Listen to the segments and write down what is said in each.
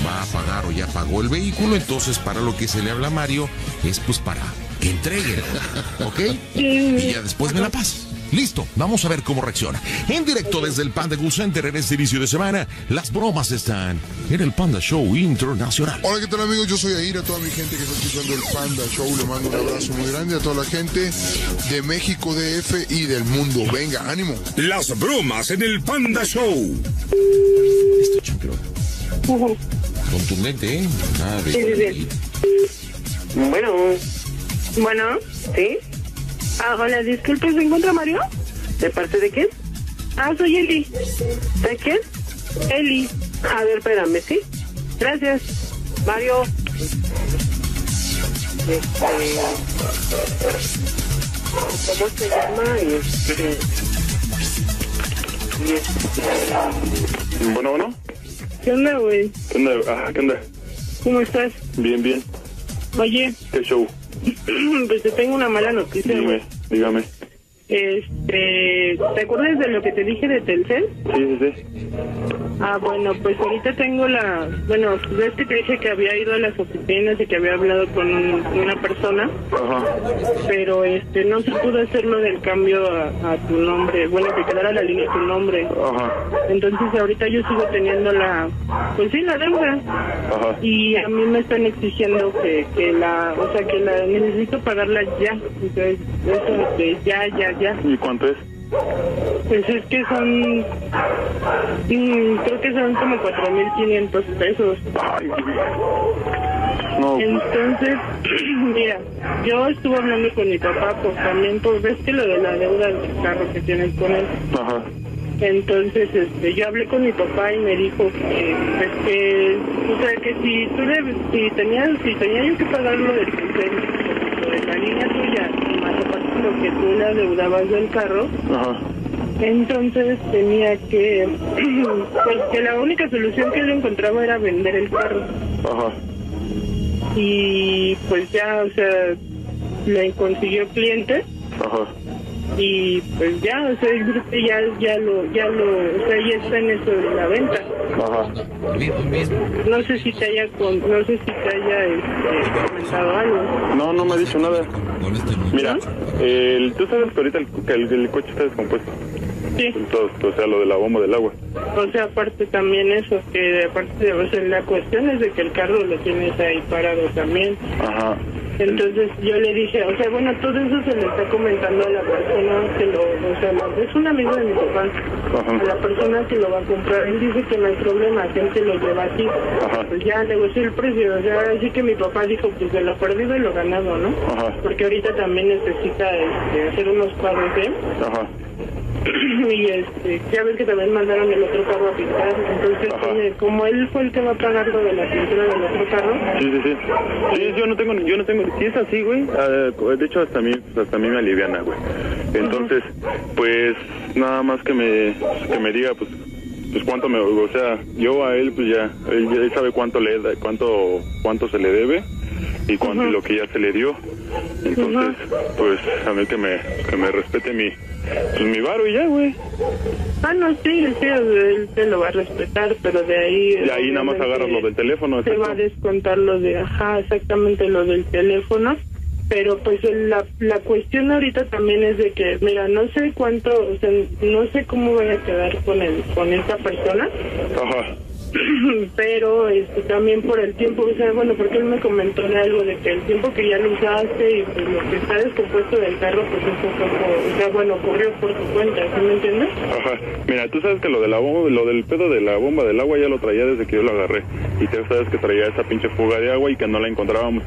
va a pagar o ya pagó el vehículo, entonces para lo que se le habla a Mario es pues para que entregue, ¿ok? Y ya después me la pasa. Listo, vamos a ver cómo reacciona. En directo desde el Panda Cool Center en este inicio de semana, las bromas están en el Panda Show Internacional. Hola, ¿qué tal, amigos? Yo soy Air, a toda mi gente que está escuchando el Panda Show, le mando un abrazo muy grande a toda la gente de México, DF y del mundo. Venga, ánimo. Las bromas en el Panda Show. Esto chancro. Contundente, ¿eh? Nada de... Sí. Bueno, ¿sí? Hola, disculpe, ¿se encuentra Mario? ¿De parte de quién? Soy Eli. ¿De quién? Eli. A ver, espérame, ¿sí? Gracias. Mario. ¿Cómo se llama? Bueno. ¿Qué onda, güey? ¿Qué onda? ¿Cómo estás? Bien. Oye. ¿Qué show? Pues te tengo una mala noticia. Dígame. ¿Te acuerdas de lo que te dije de Telcel? Sí. Bueno, pues ahorita tengo ves que te dije que había ido a las oficinas y que había hablado con una persona. Ajá. Pero no se pudo hacer lo del cambio a tu nombre, que quedara la línea tu nombre. Ajá. Entonces ahorita yo sigo teniendo la deuda. Ajá. Y a mí me están exigiendo que necesito pagarla ya. Entonces, eso ya. ¿Y cuánto es? Pues es que son, creo que son como 4,500 pesos. No. Entonces, mira, yo estuve hablando con mi papá, pues también, pues ves que lo de la deuda del carro que tienes con él. Ajá. Entonces, yo hablé con mi papá y me dijo que si tenía yo que pagar lo del lo de la línea tuya, y más aparte lo que tú le adeudabas del carro. Ajá. Entonces tenía que, pues que la única solución que él encontraba era vender el carro. Ajá. Y pues ya, le consiguió cliente. Ajá. Y pues ya, yo creo que ya está en eso de la venta. Ajá. No sé si te haya comentado algo. No me ha dicho nada. Mira, tú sabes que ahorita el coche está descompuesto. Sí. Entonces, lo de la bomba del agua. Aparte también eso, que aparte la cuestión es de que el carro lo tienes ahí parado también. Ajá. Entonces yo le dije, todo eso se le está comentando a la persona que es un amigo de mi papá. Ajá. A la persona que lo va a comprar. Él dice que no hay problema, que él se lo lleva así. Ajá. Pues ya negocié el precio, así que mi papá dijo, pues de lo perdido y lo ganado, ¿no? Ajá. Porque ahorita también necesita hacer unos pagos, ¿eh? Ajá. Y ya ves que también mandaron el otro carro a pintar, entonces como él fue el que va a pagar lo de la pintura del otro carro. Sí, yo no tengo, si es así, güey, de hecho hasta a mí me aliviana, güey. Entonces, pues nada más que me diga, pues cuánto yo a él, pues ya, él sabe cuánto se le debe y cuánto lo que ya se le dio. Entonces, pues a mí que me respete mi varo y ya, güey. No, sí, él te lo va a respetar, pero de ahí... De ahí nada más agarras lo del teléfono. Se va a descontar exactamente lo del teléfono, pero pues la cuestión ahorita también es de que, mira, no sé cuánto, no sé cómo voy a quedar con esta persona. Ajá. Pero también por el tiempo, porque él me comentó de algo de que el tiempo que ya lo usaste y pues lo que está descompuesto del carro, pues eso ocurrió por tu cuenta, ¿sí me entiendes? Ajá. Mira, tú sabes que lo del pedo de la bomba del agua ya lo traía desde que yo lo agarré, y tú sabes que traía esa pinche fuga de agua y que no la encontrábamos.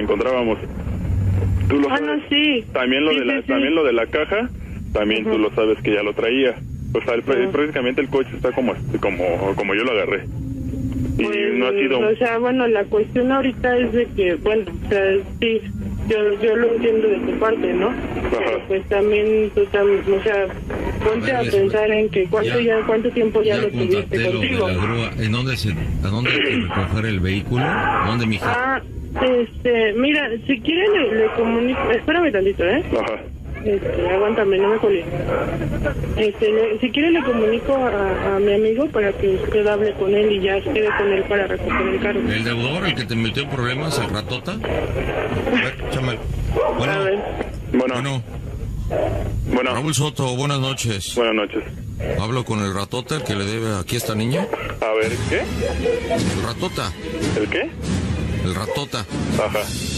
Tú lo sabes. No, sí. También también lo de la caja, también tú lo sabes que ya lo traía. Prácticamente el coche está como yo lo agarré. Y pues, no ha sido... la cuestión ahorita es de que, sí, yo lo entiendo de tu parte, ¿no? Pero pues también, ponte a pensar en que cuánto tiempo ya lo tuviste contigo. ¿A dónde hay que recoger el vehículo? ¿Dónde, mija? Mira, si quieren le comunico, espérame tantito, ¿eh? Ajá. Aguántame, no me colé. Si quiere le comunico a mi amigo para que usted hable con él y ya quede con él para recoger el carro. ¿El deudor, el que te metió en problemas, el ratota? A ver, chámale. Bueno. A ver. Bueno. Raúl Soto, buenas noches. Buenas noches. Hablo con el ratota, el que le debe aquí a esta niña. A ver, ¿qué? El ratota. ¿El qué? El ratota. Ajá.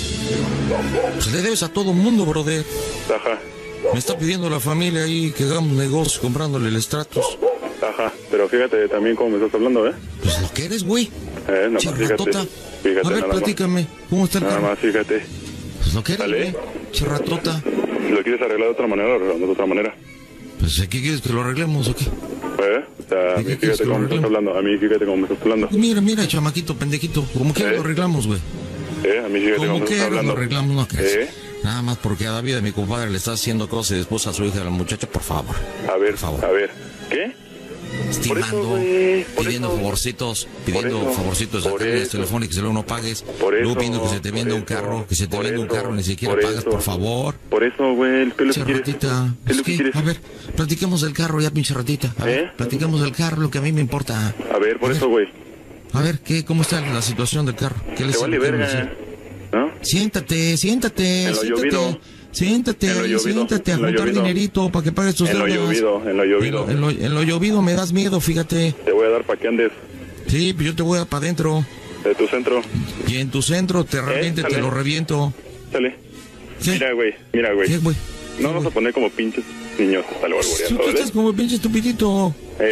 Pues le debes a todo mundo, brother. Ajá. Me está pidiendo la familia ahí que hagamos negocio comprándole el Stratus. Ajá, pero fíjate también cómo me estás hablando, ¿eh? Pues lo que eres, güey. Nada más, Chirratota. Fíjate, A ver, nada platícame. ¿Cómo está el Nada carro? más, fíjate. Pues lo que eres, ¿Vale? güey. Chirratota. ¿Lo quieres arreglar de otra manera o arreglamos de otra manera? Pues, ¿qué quieres que lo arreglemos o qué? O sea, a mí ¿Qué quieres fíjate que lo cómo me estás arreglemos? hablando. A mí fíjate cómo me estás hablando. Mira, chamaquito, pendejito. Como que lo arreglamos, güey. A mí fíjate cómo Como me que estás lo hablando. arreglamos, no crees. Nada más porque a David, a mi compadre, le está haciendo cosas y después a su hija, a la muchacha, por favor. A ver, Por favor. a ver. ¿Qué? Estimando, güey, pidiendo favorcitos, favorcitos de cargas telefónicas que luego no pagues, luego pidiendo que se te venda un carro, que se te venda un carro, ni siquiera pagas, por favor. Por eso, güey, ¿qué es lo que quieres? Ratita, ¿Qué es lo que quieres? a ver, platiquemos del carro ya, pinche ratita. A ver, platiquemos del carro, lo que a mí me importa. A ver, por eso, güey. A ver, ¿cómo está la situación del carro? ¿Qué le Te vale verga, ¿no? Siéntate, En lo llovido. Siéntate, En lo llovido, siéntate a en lo juntar llovido. dinerito para que pagues tus En lo deudas. llovido. En lo llovido me das miedo, fíjate. Te voy a dar para que andes Sí, pues yo te voy a para adentro. de tu centro. Y en tu centro te reviente, te Sale. lo reviento. Sale. ¿Qué? Mira, güey. ¿Qué, güey? No vamos a poner como pinches niños hasta lo Tú alboreando, que ¿vale? estás como pinche estupidito.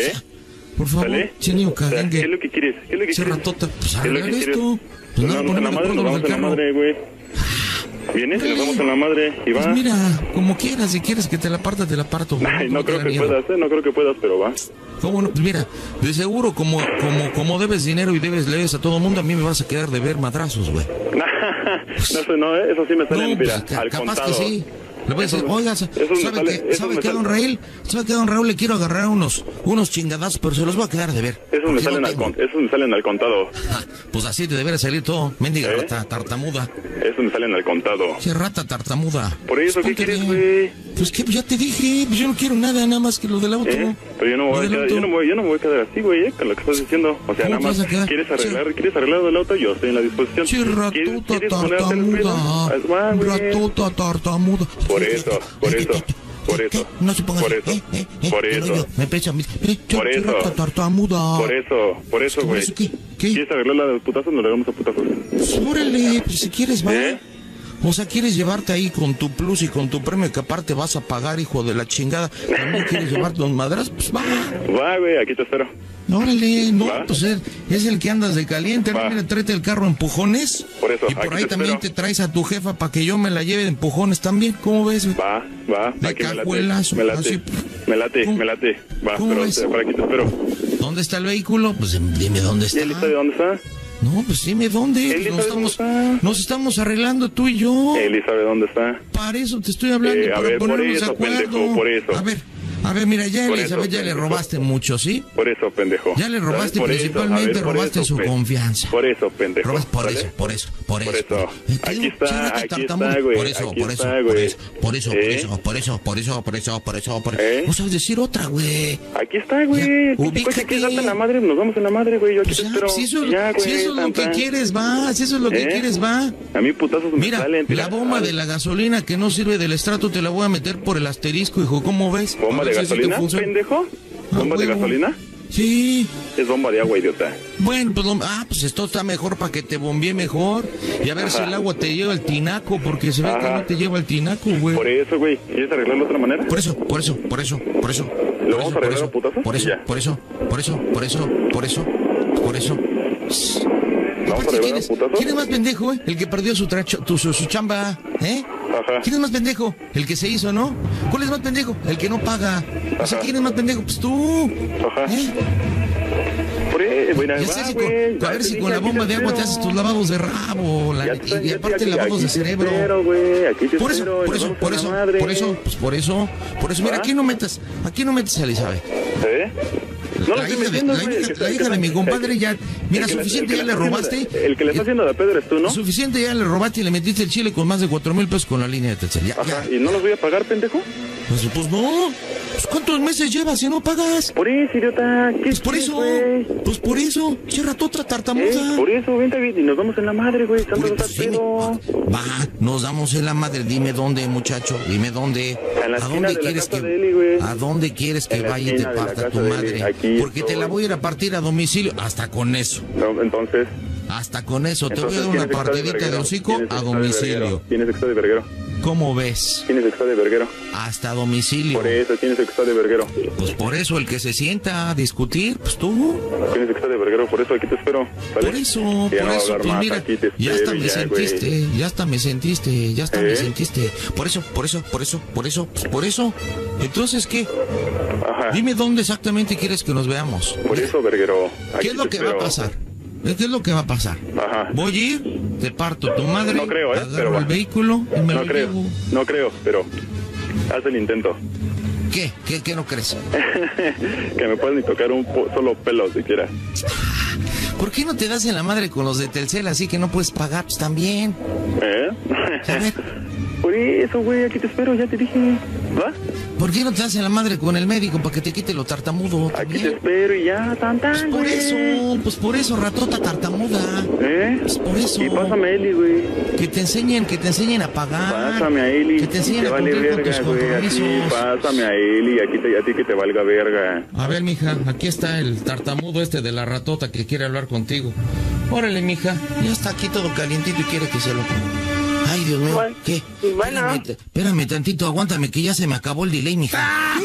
Por favor, ¿Sale? chenio O sea, cagangue. ¿qué es lo que quieres? ¿Qué es lo que Ese quieres? ratota, pues ¿Qué es lo arreglar que quieres? esto. Pues Nos nada, vamos en la ponemos madre, de nos acuerdo vamos con en el la carro. madre, güey. ¿Vienes y nos vamos en la madre? Y va. Pues mira, como quieras, si quieres que te la parta, te la parto. Ay, no creo te da que miedo. puedas, no creo que puedas, pero va. ¿Cómo no? Pues mira, de seguro como debes dinero y le debes a todo mundo, a mí me vas a quedar de ver madrazos, güey. No sé, no, eso sí me sale, No, mira, pues, al capaz contado. que sí. Le voy a decir, oiga, me ¿sabe sale- eso me qué, sale. don Raúl? ¿Sabe qué, don Raúl? Le quiero agarrar unos chingadazos, pero se los voy a quedar de ver. Esos me porque salen no al tengo. esos me salen al contado. Pues así te debería salir todo, mendiga rata tartamuda. Esos me salen al contado. Qué rata tartamuda. Por eso, Pues ¿qué ponte quieres, bien. güey? Pues que ya te dije, pues yo no quiero nada más que lo del auto. Pero yo no me voy a Lo del quedar, auto. yo no me voy a quedar así, güey, con lo que estás diciendo. O sea, ¿Cómo nada te vas más, a quedar? ¿quieres arreglar del auto? Yo estoy en la disposición. Che, ratuta ¿Quieres ponerte el pedo? tartamuda. Va, güey. Ratuta tartamuda. Por eso. No se ponga Por así. eso. Por eso. Me pesa a mí. Por eso. Rata tartamuda. Por eso, ¿Por güey. eso qué? ¿Quieres arreglar la de putazos? Nos la hagamos a putazos. Pues órale, pues si quieres, va. ¿Eh? O sea, ¿quieres llevarte ahí con tu plus y con tu premio que aparte vas a pagar, hijo de la chingada? ¿También quieres llevarte un madras? Pues va. Va, güey, aquí te espero. Órale, no, Va. pues es el que andas de caliente. Va. Mira, tráete el carro a empujones. Por eso, Y por aquí ahí te también espero. te traes a tu jefa para que yo me la lleve de empujones también. ¿Cómo ves? Va, De aquí cajuelazo, me late. así. Me late. Va, ¿Cómo pero ves? por aquí te espero. ¿Dónde está el vehículo? Pues dime dónde ¿Y está. él sabe dónde está? No, pues dime dónde. Él Nos sabe dónde está. nos estamos arreglando tú y yo. Él sabe dónde está. Para eso te estoy hablando, a para ver, por ponernos de eso, acuerdo. pendejo, por eso. A ver, mira, ya Por Elizabeth eso, ya le pendejo. robaste mucho, ¿sí? Por eso, pendejo. Ya le robaste Por eso, principalmente, a ver, por robaste eso, su confianza. Por eso, pendejo. Robas por ¿sale? eso. Por eso. Aquí está, Chirata aquí tartamudo. está, güey. Por eso, Aquí por está, eso, güey. por eso. No sabes decir otra, güey. Aquí está, güey. Ubícate. ¿Qué quieres darte en la madre? Nos vamos en la madre, güey. Yo aquí Pues te ya, espero. si eso, Ya, güey, si eso es lo que tanta. quieres, va. Si eso es lo que quieres, va. A mí putazos me Mira, salen. la bomba de la gasolina que no sirve del estrato te la voy a meter por el asterisco, hijo. ¿Cómo ves? ¿Bomba A de ver si así te gasolina, funciona. pendejo? ¿Bomba de huevo. gasolina? Sí. Es bomba de agua, idiota. Bueno, pues, pues esto está mejor para que te bombee mejor. Y a ver si el agua te lleva al tinaco, porque se ve que Ajá. no te lleva al tinaco, güey. Por eso, güey. ¿Quieres arreglarlo de otra manera? Por eso. ¿Lo vamos a arreglar a putazos? Por eso. ¿Vamos a Aparte, arreglar a putazos? ¿quién es más pendejo, el que perdió su chamba, ¿eh? Ajá. ¿Quién es más pendejo? El que se hizo, ¿no? ¿Cuál es más pendejo? El que no paga. O sea, Ajá. ¿quién es más pendejo? Pues tú. Ajá. ¿Eh? Por eso, güey. Ya sé si a ver si con la bomba de agua te haces tus lavados de rabo. Y aparte lavados de cerebro. Por eso. Mira, aquí no metas a Elizabeth. No, la hija de mi compadre ya... Mira, suficiente ya le robaste. El que le está haciendo la pedo eres tú, ¿no? Suficiente ya le robaste y le metiste el chile con más de 4,000 pesos con la línea de Telcel. Ajá, ¿y no los voy a pagar, pendejo? Pues no. Pues ¿cuántos meses llevas si no pagas? Por eso, idiota. Pues por eso. Pues por eso. Cierra tu otra tartamuda. Por eso, vente y nos damos en la madre, güey. Va, nos damos en la madre. Dime dónde, muchacho. Dime dónde. ¿A dónde quieres que ¿A dónde quieres que vaya y te parta tu madre? Porque te la voy a ir a partir a domicilio. Hasta con eso. No, entonces. Hasta con eso. Te voy a dar una partidita de hocico a domicilio. Tienes extra de verguero. ¿Cómo ves? Tienes extra de verguero. Hasta domicilio. Por eso tienes extra de verguero. Pues por eso el que se sienta a discutir, pues tú. Tienes extra de verguero, por eso aquí te espero. ¿Vale? Por eso, pues mira, ya hasta me sentiste, ya hasta me sentiste. Por eso. Entonces, ¿qué? Ajá. Dime dónde exactamente quieres que nos veamos. Por eso, verguero. ¿Qué es lo que va a pasar? ¿Qué es lo que va a pasar? Ajá. Voy a ir, te parto tu madre, no creo, agarro el vehículo y me lo llevo. No creo, pero haz el intento. ¿Qué no crees? Que me puedes ni tocar un solo pelo siquiera. ¿Por qué no te das en la madre con los de Telcel así que no puedes pagar pues, también? A ver. Por eso, güey, aquí te espero, ya te dije. ¿Va? ¿Por qué no te das en la madre con el médico para que te quite lo tartamudo? Aquí te espero y ya, tan, Pues por eso, ratota tartamuda. Pues por eso. Y pásame a Eli, güey. Que te enseñen a pagar. Pásame a Eli. Que te enseñen a cumplir con tus compromisos. Pásame a Eli, a ti que te valga verga. A ver, mija, aquí está el tartamudo de la ratota que quiere hablar contigo. Órale, mija, ya está aquí todo calientito y quiere que se lo... Ay, Dios mío, ¿qué? Bueno. Espérame tantito, aguántame que ya se me acabó el delay, mija.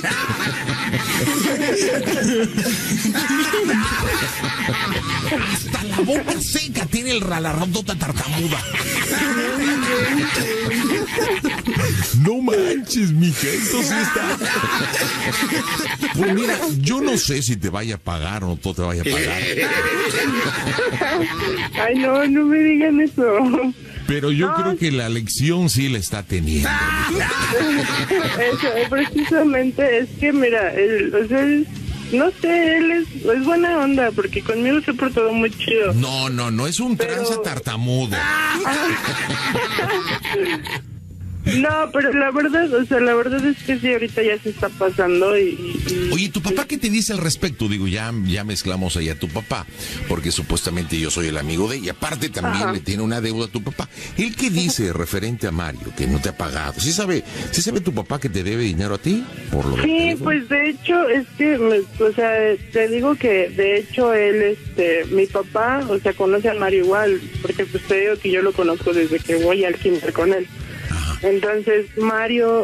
Hasta la boca seca tiene la ratota tartamuda. No manches, mija, esto sí está. Pues mira, yo no sé si te vaya a pagar o no te vaya a pagar. Ay, no me digan eso. Pero yo creo que la lección sí la está teniendo. Eso, precisamente, es que mira, no sé, él es buena onda, porque conmigo se ha portado muy chido. No, es un tranza tartamudo. No, pero la verdad es que sí, ahorita ya se está pasando y... Oye, ¿tu papá qué te dice al respecto? Digo, ya mezclamos ahí a tu papá, porque supuestamente yo soy el amigo de ella. Aparte también le tiene una deuda a tu papá. ¿Él qué dice referente a Mario, que no te ha pagado? ¿Sí sabe tu papá que te debe dinero a ti? Por lo sí, pues de hecho, es que, te digo que de hecho él, mi papá, conoce a Mario igual, porque pues te digo que yo lo conozco desde que voy al kinder con él. Entonces Mario,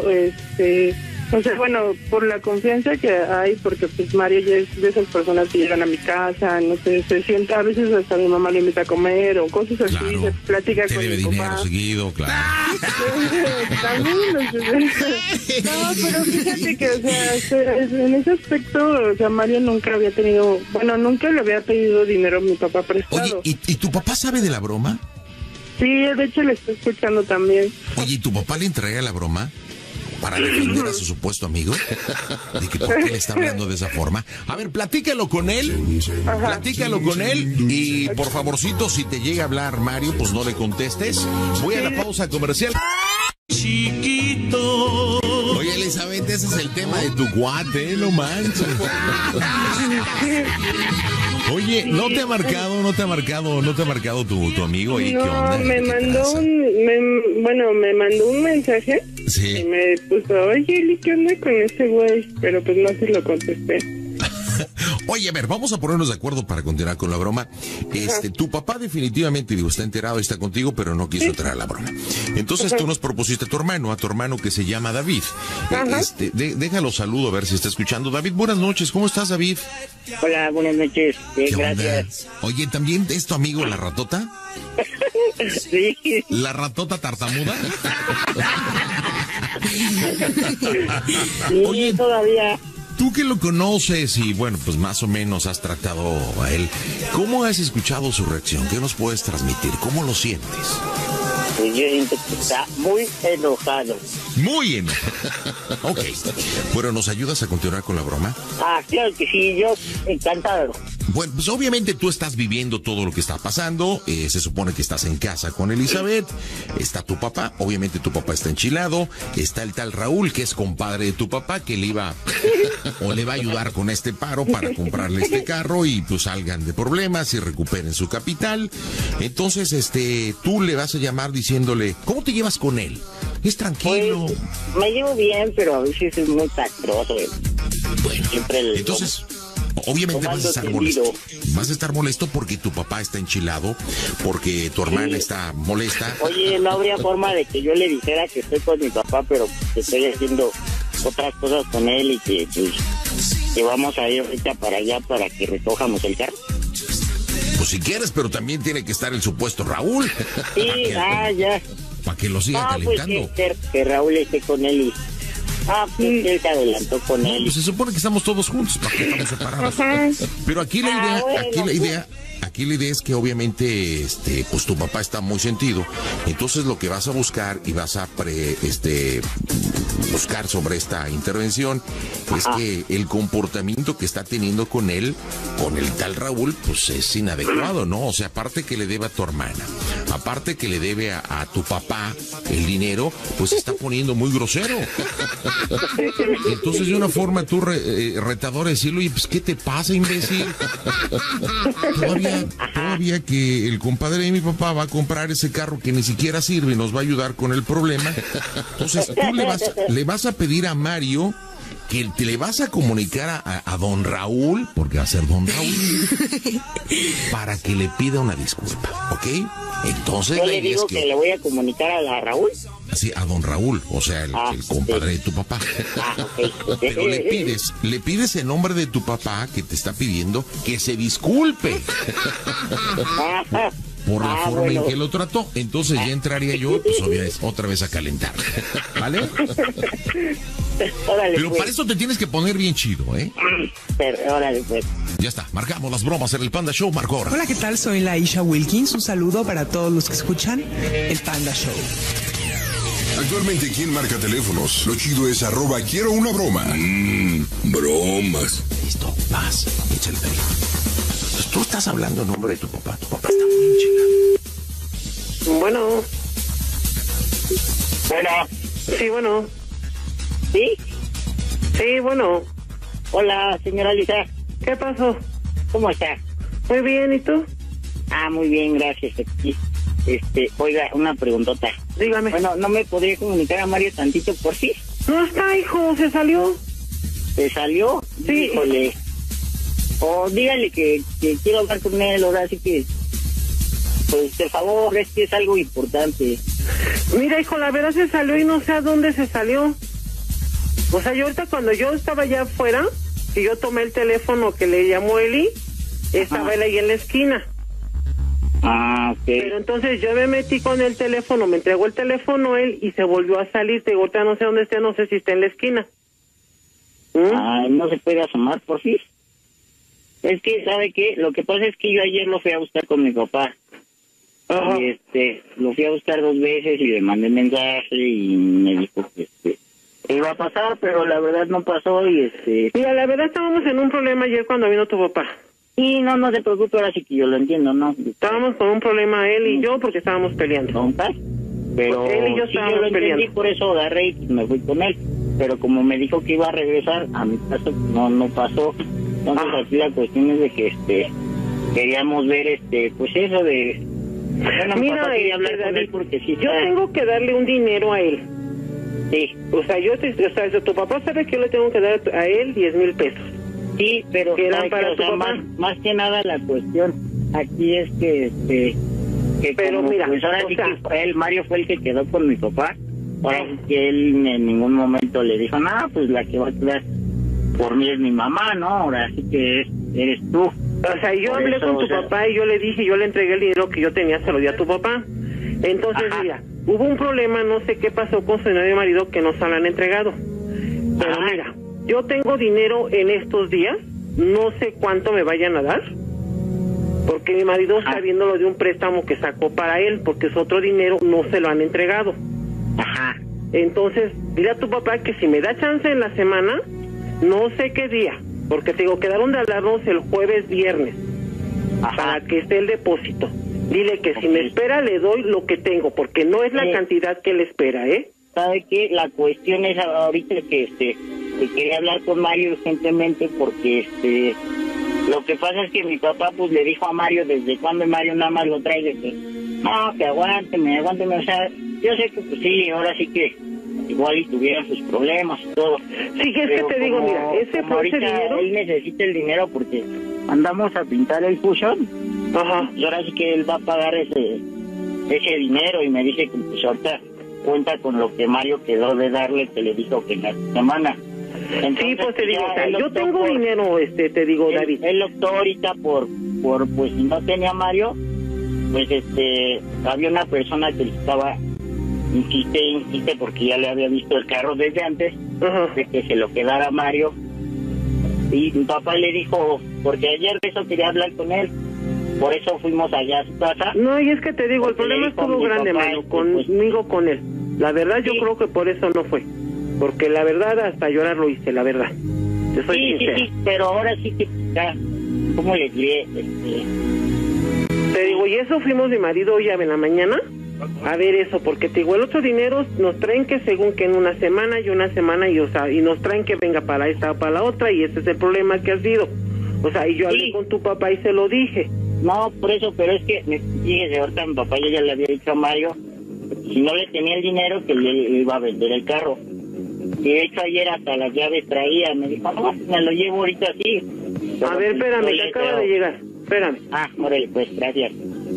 por la confianza que hay, porque pues Mario ya es de esas personas que llegan a mi casa, no sé, se sienta, a veces hasta mi mamá le invita a comer o cosas así, claro, se platica con mi papá. Te debe dinero seguido, claro. También, no, pero fíjate que, en ese aspecto, Mario nunca había tenido, nunca le había pedido dinero a mi papá prestado. Oye, ¿y tu papá sabe de la broma? Sí, de hecho le estoy escuchando también. Oye, ¿y tu papá le entrega la broma para defender a su supuesto amigo? ¿De que por qué le está hablando de esa forma? A ver, platícalo con él. Y por favorcito, si te llega a hablar Mario, pues no le contestes. Voy a la pausa comercial. Chiquito. Oye, Elizabeth, ese es el tema de tu cuate, no manches. Oye, ¿no te ha marcado tu amigo ahí? No, ¿Qué onda? me mandó un mensaje. Sí. Y me puso, oye, Eli, ¿qué onda con ese güey? Pero pues no se lo contesté. Oye, a ver, vamos a ponernos de acuerdo para continuar con la broma. Tu papá definitivamente, está enterado y está contigo, pero no quiso traer la broma. Entonces tú nos propusiste a tu hermano que se llama David. Déjalo saludo a ver si está escuchando. David, buenas noches, ¿cómo estás, David? Hola, buenas noches, bien, gracias. Oye, ¿también es tu amigo la ratota? Sí. ¿La ratota tartamuda? Sí, oye, todavía. Tú que lo conoces y, pues más o menos has tratado a él, ¿cómo has escuchado su reacción? ¿Qué nos puedes transmitir? ¿Cómo lo sientes? Pues yo siento que está muy enojado. Muy enojado. Ok. Bueno, ¿nos ayudas a continuar con la broma? Claro que sí, yo encantado. Bueno, pues obviamente tú estás viviendo todo lo que está pasando. Se supone que estás en casa con Elizabeth. Está tu papá. Obviamente tu papá está enchilado. Está el tal Raúl, que es compadre de tu papá, que le iba o le va a ayudar con este paro para comprarle este carro y pues salgan de problemas y recuperen su capital. Entonces, tú le vas a llamar diciéndole, ¿cómo te llevas con él? ¿Es tranquilo? Pues, me llevo bien, pero a veces es muy castroso. Bueno, siempre entonces... Obviamente vas a estar molesto. Vas a estar molesto porque tu papá está enchilado, porque tu hermana está molesta. Oye, no habría forma de que yo le dijera que estoy con mi papá, pero que estoy haciendo otras cosas con él y que pues que vamos a ir ahorita para allá para que recojamos el carro. Pues si quieres, pero también tiene que estar el supuesto Raúl. Sí, ya. Para que lo siga calentando. Pues que Raúl esté con él y... pues él se adelantó con él. Pues se supone que estamos todos juntos, ¿para qué estamos separados? Pero aquí la idea, aquí la idea es que obviamente, pues tu papá está muy sentido. Entonces lo que vas a buscar y vas a buscar sobre esta intervención es que el comportamiento que está teniendo con él, con el tal Raúl, pues es inadecuado, ¿no? O sea, aparte que le debe a tu hermana, aparte que le debe a tu papá el dinero, pues se está poniendo muy grosero. Entonces de una forma tú retadora decirle, oye, pues ¿qué te pasa, imbécil? Todavía que el compadre de mi papá va a comprar ese carro que ni siquiera sirve y nos va a ayudar con el problema. Entonces tú le vas a pedir a Mario que te le vas a comunicar a don Raúl, porque va a ser don Raúl, para que le pida una disculpa, ¿ok? Entonces yo le digo que le voy a comunicar a Raúl. Sí, a don Raúl, o sea, el compadre de tu papá. Okay. Pero le pides en nombre de tu papá que te está pidiendo que se disculpe por la forma en que lo trató. Entonces ya entraría yo, pues obviamente, otra vez a calentar. ¿Vale? Órale, pero pues. para eso te tienes que poner bien chido, ¿eh? Pero, órale, pues. Ya está, marcamos las bromas en el Panda Show, marcó ahora. Hola, ¿qué tal? Soy Laisha Wilkins. Un saludo para todos los que escuchan el Panda Show. Actualmente, ¿quién marca teléfonos? Lo chido es @quiero una broma. Bromas. Listo, vas, echa el teléfono. Pues tú estás hablando en nombre de tu papá. Tu papá está muy enchilado. Bueno. Sí, bueno. ¿Sí? Sí, bueno. Hola, señora Lisa. ¿Qué pasó? ¿Cómo está? Muy bien, ¿y tú? Muy bien, gracias. Aquí. Oiga, una preguntota. Dígame. Bueno, ¿no me podría comunicar a Mario tantito por sí? No está, hijo, se salió. ¿Se salió? Sí. Híjole. O dígale que quiero hablar con él, ahora sí que... Pues, por favor, es que es algo importante. Mira, hijo, la verdad se salió y no sé a dónde se salió. O sea, yo ahorita cuando yo estaba allá afuera, y yo tomé el teléfono que le llamó Eli, estaba él ahí en la esquina. Ok. Pero entonces yo me metí con el teléfono, me entregó el teléfono él y se volvió a salir. Te digo, ahorita no sé dónde está, no sé si está en la esquina. No se puede asomar por sí. Es que, ¿sabe qué? Lo que pasa es que yo ayer lo fui a buscar con mi papá. Ajá. Y lo fui a buscar 2 veces y le mandé mensaje y me dijo que iba a pasar, pero la verdad no pasó y Mira, la verdad estábamos en un problema ayer cuando vino tu papá. Y no se preocupe, ahora sí que yo lo entiendo, ¿no? Estábamos con un problema él y yo porque estábamos peleando. Pero él y yo sí, estábamos yo lo entendí, peleando. por eso agarré y me fui con él. Pero como me dijo que iba a regresar, a mi caso no pasó. Entonces aquí la cuestión es de que queríamos ver pues eso de... Bueno, mira, papá quería hablar con él porque sí. Yo tengo que darle un dinero a él. Sí. O sea, tu papá sabe que yo le tengo que dar a él 10,000 pesos. Sí, pero que eran para tu papá. Más que nada la cuestión aquí es que pero como, mira, pues ahora sí que Mario fue el que quedó con mi papá. Ahora sí que él en ningún momento le dijo, pues la que va a quedar por mí es mi mamá, ¿no? Ahora sí que eres tú. O sea, yo hablé con tu papá y yo le dije, yo le entregué el dinero que yo tenía, se lo di a tu papá. Entonces, mira, hubo un problema, no sé qué pasó con su novio y marido que no se lo han entregado. Pero mira, yo tengo dinero en estos días, no sé cuánto me vayan a dar. porque mi marido está viendo lo de un préstamo que sacó para él, porque su otro dinero no se lo han entregado. Ajá. Entonces, dile a tu papá que si me da chance en la semana, no sé qué día, porque te digo, quedaron de hablarnos el jueves, viernes, para que esté el depósito. Dile que si me espera le doy lo que tengo, porque no es la cantidad que él espera, ¿eh? ¿Sabe qué? La cuestión es ahorita que que quería hablar con Mario urgentemente, porque lo que pasa es que mi papá pues le dijo a Mario desde cuando Mario nada más lo trae de que no, que aguánteme, o sea, yo sé que pues sí, ahora sí que igual y tuvieran sus problemas y todo. Sí, es que te digo, mira, ese fue ese dinero. Él necesita el dinero porque andamos a pintar el fusión. Ajá. Y ahora sí que él va a pagar ese dinero, y me dice que pues ahorita cuenta con lo que Mario quedó de darle, que le dijo que en la semana. Entonces, sí, pues te digo, o sea, yo tengo dinero, te digo, David. Él optó ahorita por pues si no tenía Mario, pues había una persona que le estaba insiste porque ya le había visto el carro desde antes, de que se lo quedara Mario. Y mi papá le dijo, porque ayer eso quería hablar con él, por eso fuimos allá a su casa. No, y es que te digo, el problema estuvo grande, mano, conmigo, con él. La verdad, yo creo que por eso no fue. Porque la verdad, hasta llorar lo hice, la verdad. Te soy sincero. Sí, pero ahora sí que ya, ¿cómo le diré? Te digo, y eso fuimos mi marido hoy en la mañana a ver eso, porque te digo, el otro dinero nos traen que según que en una semana y o sea, y nos traen que venga para esta o para la otra, y ese es el problema que ha sido. O sea, y yo hablé con tu papá y se lo dije. No, por eso, pero es que, fíjese, ahorita mi papá ya le había dicho a Mario, si no le tenía el dinero, que le iba a vender el carro. Y de hecho ayer hasta las llaves traía, me dijo, no, me lo llevo ahorita así. A ver, espérame, que acaba de llegar, espérame. Órale, pues, gracias.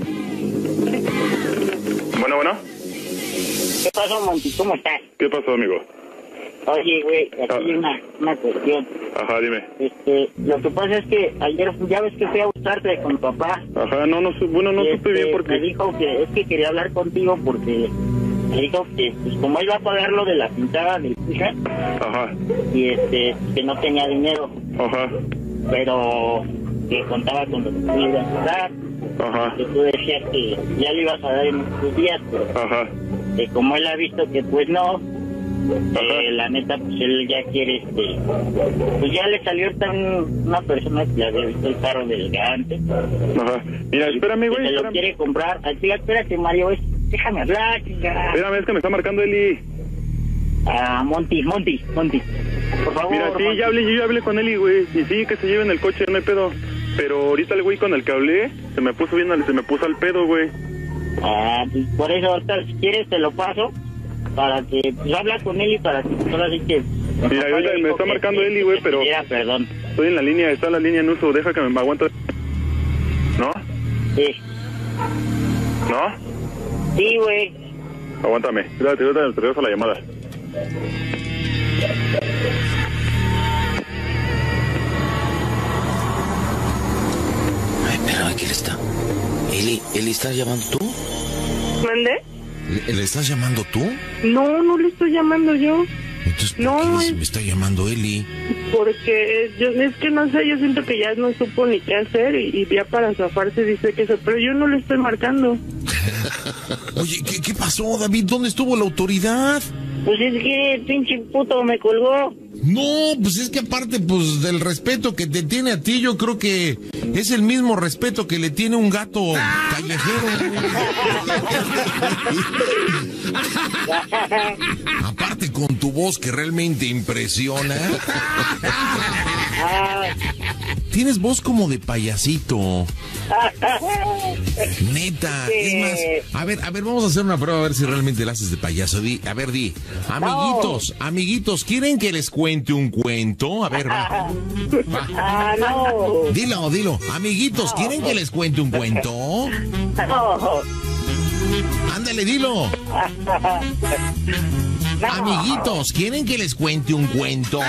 Bueno. ¿Qué pasó, Monty? ¿Cómo estás? ¿Qué pasó, amigo? Oye, güey, aquí hay una cuestión. Ajá, dime. Lo que pasa es que ayer, ya ves que fui a buscarte con papá. Ajá, no supe bien por qué. Me dijo que es que quería hablar contigo porque me dijo que, pues, como él va a pagar lo de la pintada del hija, ajá, y que no tenía dinero. Ajá. Pero que contaba con lo que tú ibas a dar. Ajá. Que tú decías que ya le ibas a dar en estos días, pero ajá, que como él ha visto que pues no, la neta, pues él ya quiere, pues ya le salió una persona que le había visto el carro del gigante. Ajá. Mira, espérame, güey. Se lo quiere comprar. Aquí, espérate, Mario, déjame hablar, chingada. Espérame, es que me está marcando Eli. Monty. Por favor. Mira, sí, yo ya hablé con Eli, güey. Y sí, que se lleven el coche, no hay pedo. Pero ahorita el güey con el que hablé se me puso al pedo, güey. Pues por eso, ahorita, si quieres, te lo paso. Para que, pues, habla con él y para que, pues, ahora sí que... Mira, ahorita me está marcando Eli, güey, pero... Perdón. Estoy en la línea, está la línea en uso, deja que me aguante. ¿No? Sí. ¿No? Sí, güey. Aguántame, te regreso la llamada. Ay, pero ¿quién está? ¿Eli estás llamando tú? ¿Mande? ¿Le estás llamando tú? No le estoy llamando yo. Entonces, ¿por qué me está llamando Eli? Porque es que no sé, yo siento que ya no supo ni qué hacer y ya para zafarse dice que eso, pero yo no le estoy marcando. Oye, ¿qué pasó, David? ¿Dónde estuvo la autoridad? Pues es que pinche puto me colgó. No, pues es que aparte, pues, del respeto que te tiene a ti, yo creo que es el mismo respeto que le tiene un gato callejero. Aparte con tu voz que realmente impresiona. Tienes voz como de payasito. Neta, es más, a ver, vamos a hacer una prueba a ver si realmente la haces de payaso. Di. Amiguitos, ¿quieren que les cuente un cuento? A ver, va. No. Dilo. Amiguitos, ¿quieren que les cuente un cuento? No. Ándale, dilo. No. Amiguitos, ¿quieren que les cuente un cuento?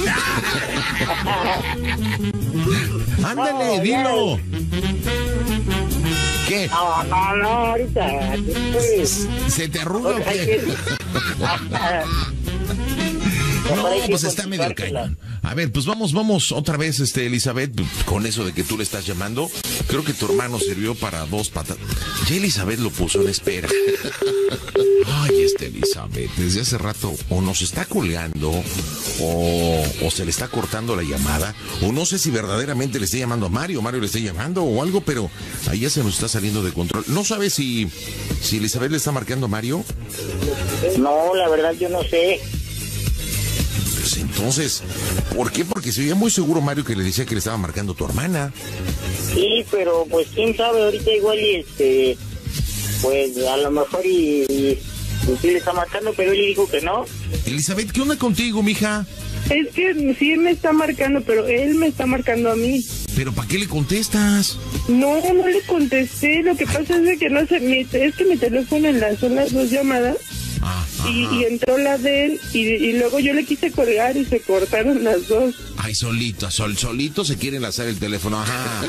Ándale, dilo. ¿Qué? No, ahorita. ¿Se te arruga o qué? No, pues está medio cañón. A ver, pues vamos otra vez, Elizabeth, con eso de que tú le estás llamando. Creo que tu hermano sirvió para 2 patas. Ya Elizabeth lo puso en espera. Ay, Elizabeth, desde hace rato o nos está colgando o se le está cortando la llamada, o no sé si verdaderamente le está llamando a Mario le está llamando o algo, pero ahí ya se nos está saliendo de control. ¿No sabes si Elizabeth le está marcando a Mario? No, la verdad yo no sé. Pues entonces, ¿por qué? Porque se veía muy seguro Mario que le decía que le estaba marcando tu hermana. Sí, pero pues quién sabe, ahorita igual pues a lo mejor y sí le está marcando, pero él dijo que no. Elizabeth, ¿qué onda contigo, mija? Es que sí me está marcando, pero él me está marcando a mí. ¿Pero para qué le contestas? No le contesté. Lo que pasa es de que no sé, es que mi teléfono enlazó las 2 llamadas. Y entró la de él y luego yo le quise colgar y se cortaron las 2. Ay, solito se quiere enlazar el teléfono. Ajá.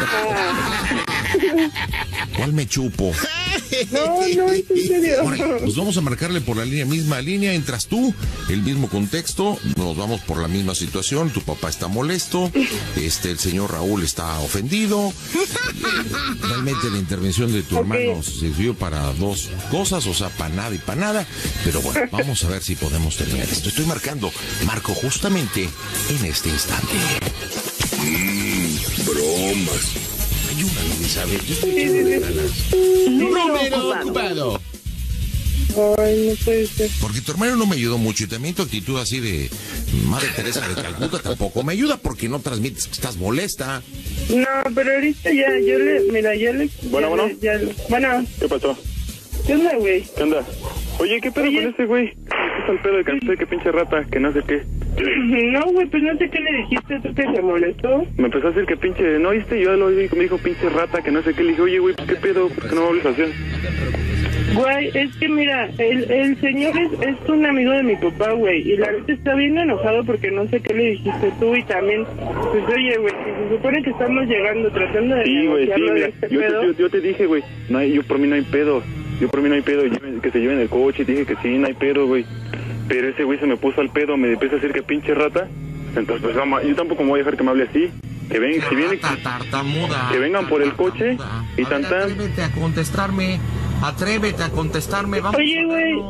¿Cuál me chupo? No, en serio. Ahora, pues vamos a marcarle por la misma línea, entras tú, el mismo contexto, nos vamos por la misma situación, tu papá está molesto, el señor Raúl está ofendido. Realmente la intervención de tu hermano sirvió para 2 cosas, o sea, para nada y para nada, pero bueno, vamos a ver si podemos terminar esto. Estoy marco justamente en este instante. Bromas. Ayúdame, Elizabeth, yo estoy número ocupado. Ay, no puede ser. Porque tu hermano no me ayudó mucho y también tu actitud así de Madre Teresa de Calcuta tampoco me ayuda porque no transmites que estás molesta. No, pero ahorita yo le... Bueno. ¿Qué pasó? ¿Qué onda, güey? ¿Qué onda? Oye, ¿qué pedo con ese güey? ¿Qué es el pedo de cansé? ¿Qué pinche rata? Que no sé qué. No, güey, pues no sé qué le dijiste, tú que se molestó. Me empezó a decir que pinche... ¿No viste? Yo lo oí, me dijo pinche rata, que no sé qué. Le dije, oye, güey, ¿qué pedo? ¿Por qué no me hables así? Güey, es que mira, el señor es un amigo de mi papá, güey, y la verdad está bien enojado porque no sé qué le dijiste tú y también, pues oye, güey, se supone que estamos llegando, tratando de negociarlo de este pedo. Yo te dije, güey, yo por mí no hay pedo, que se lleven el coche, dije que sí, no hay pedo, güey, pero ese güey se me puso al pedo, me empezó a decir que pinche rata, entonces pues vamos, yo tampoco me voy a dejar que me hable así. Que vengan por el coche y tan. Atrévete a contestarme, vamos. Oye,